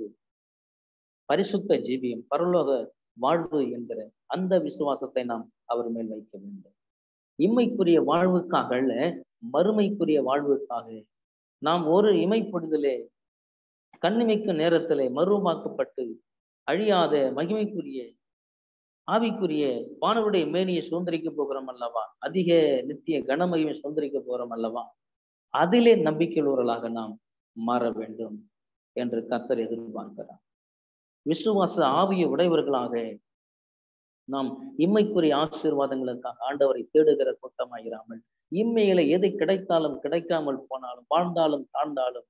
பரிசுத்த ஜீவியம், பரலோக வாழ்வு என்கிற அந்த விசுவாசத்தை நாம் அவர் மேல் வைக்க வேண்டும். இம்மைக்குரிய வாழ்வுக்காக அல்ல, மறுமைக்குரிய வாழ்வுக்காக நாம் ஒரு இமைப்படுதலே கண்ணிமைக்கும் நேரத்திலே மறுமாக்கப்பட்டு அழியாத மகிமைக்குரிய ஆவிக்குரிய வானவருடைய மேனியை சுதந்திரிக்க போகிறோம் அல்லவா, அதிக நித்திய கனமகிமை சுதந்திரிக்க போகிறோம் அல்லவா, அதிலே நம்பிக்கையுள்ளவர்களாக நாம் மாற வேண்டும் என்று கர்த்தர் எதிர்பார்க்கிறார். விசுவாச ஆவியை உடையவர்களாக நாம் இம்மைக்குரிய ஆசீர்வாதங்களுக்காக ஆண்டவரை தேடுகிற கூட்டமாயிராமல், இம்மையில எது கிடைத்தாலும் கிடைக்காமல் போனாலும், வாழ்ந்தாலும் தாழ்ந்தாலும்,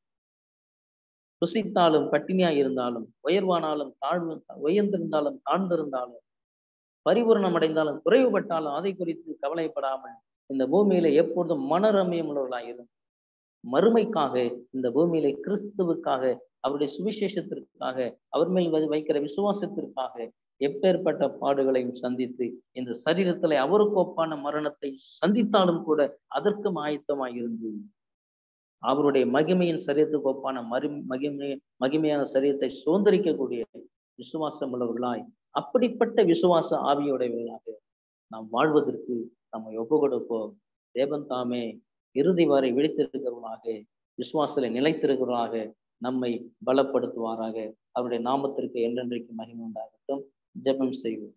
புசித்தாலும் பட்டினியா இருந்தாலும், உயர்வானாலும் தாழ்வு உயர்ந்திருந்தாலும் தாழ்ந்திருந்தாலும், பரிபூரணம் அடைந்தாலும் குறைவுபட்டாலும் அதை குறித்து கவலைப்படாமல் இந்த பூமியில எப்பொழுதும் மனரமியம் உள்ளவர்களாயிரும். மறுமைக்காக இந்த பூமியிலே கிறிஸ்துவுக்காக, அவருடைய சுவிசேஷத்திற்காக, அவர் மேல் வைக்கிற விசுவாசத்திற்காக எப்பேற்பட்ட பாடுகளையும் சந்தித்து இந்த சரீரத்திலே அவருக்கு ஒப்பான மரணத்தை சந்தித்தாலும் கூட அதற்கும் ஆயத்தமாயிருந்து அவருடைய மகிமையின் சரீரத்துக்கு ஒப்பான மறு மகிமை மகிமையான சரீரத்தை சுதந்திரிக்கக்கூடிய விசுவாசம் உள்ளவர்களாய், அப்படிப்பட்ட விசுவாச ஆவியுடையவர்களாக நாம் வாழ்வதற்கு நம்மை ஒப்பு கொடுப்போம். தேவன் தாமே இறுதி வரை விழித்திருக்கிறவர்களாக, விசுவாசத்திலே நிலைத்திருக்கிறவர்களாக நம்மை பலப்படுத்துவாராக. அவருடைய நாமத்திற்கு என்றென்றைக்கு மகிமை உண்டாகட்டும். ஜெபம் செய்வோம்.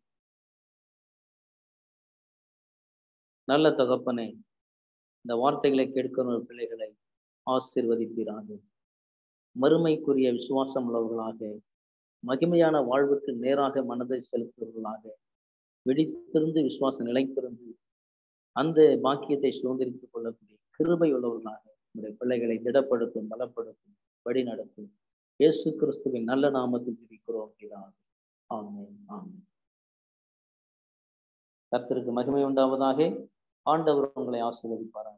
நல்ல தகப்பனே, இந்த வார்த்தைகளை கேட்கிற பிள்ளைகளை ஆசீர்வதிப்பீராக. மறுமைக்குரிய விசுவாசம் உள்ளவர்களாக, மகிமையான வாழ்வுக்கு நேராக மனதை செலுத்துவர்களாக, வெடித்திருந்து விசுவாசம் நிலைத்திருந்து அந்த பாக்கியத்தை சுதந்திரித்துக் கொள்ளக்கூடிய கிருபை உள்ளவர்களாக நம்முடைய பிள்ளைகளை திடப்படுத்தும், பலப்படுத்தும், வழி நடத்தும். இயேசு கிறிஸ்துவின் நல்ல நாமத்தில் ஜெபிக்கிறோம் பிதாவே. ஆமென், ஆமென். கர்த்தருக்கு மகிமை உண்டாவதாக. ஆண்டவர் உங்களை ஆசீர்வதிப்பார்.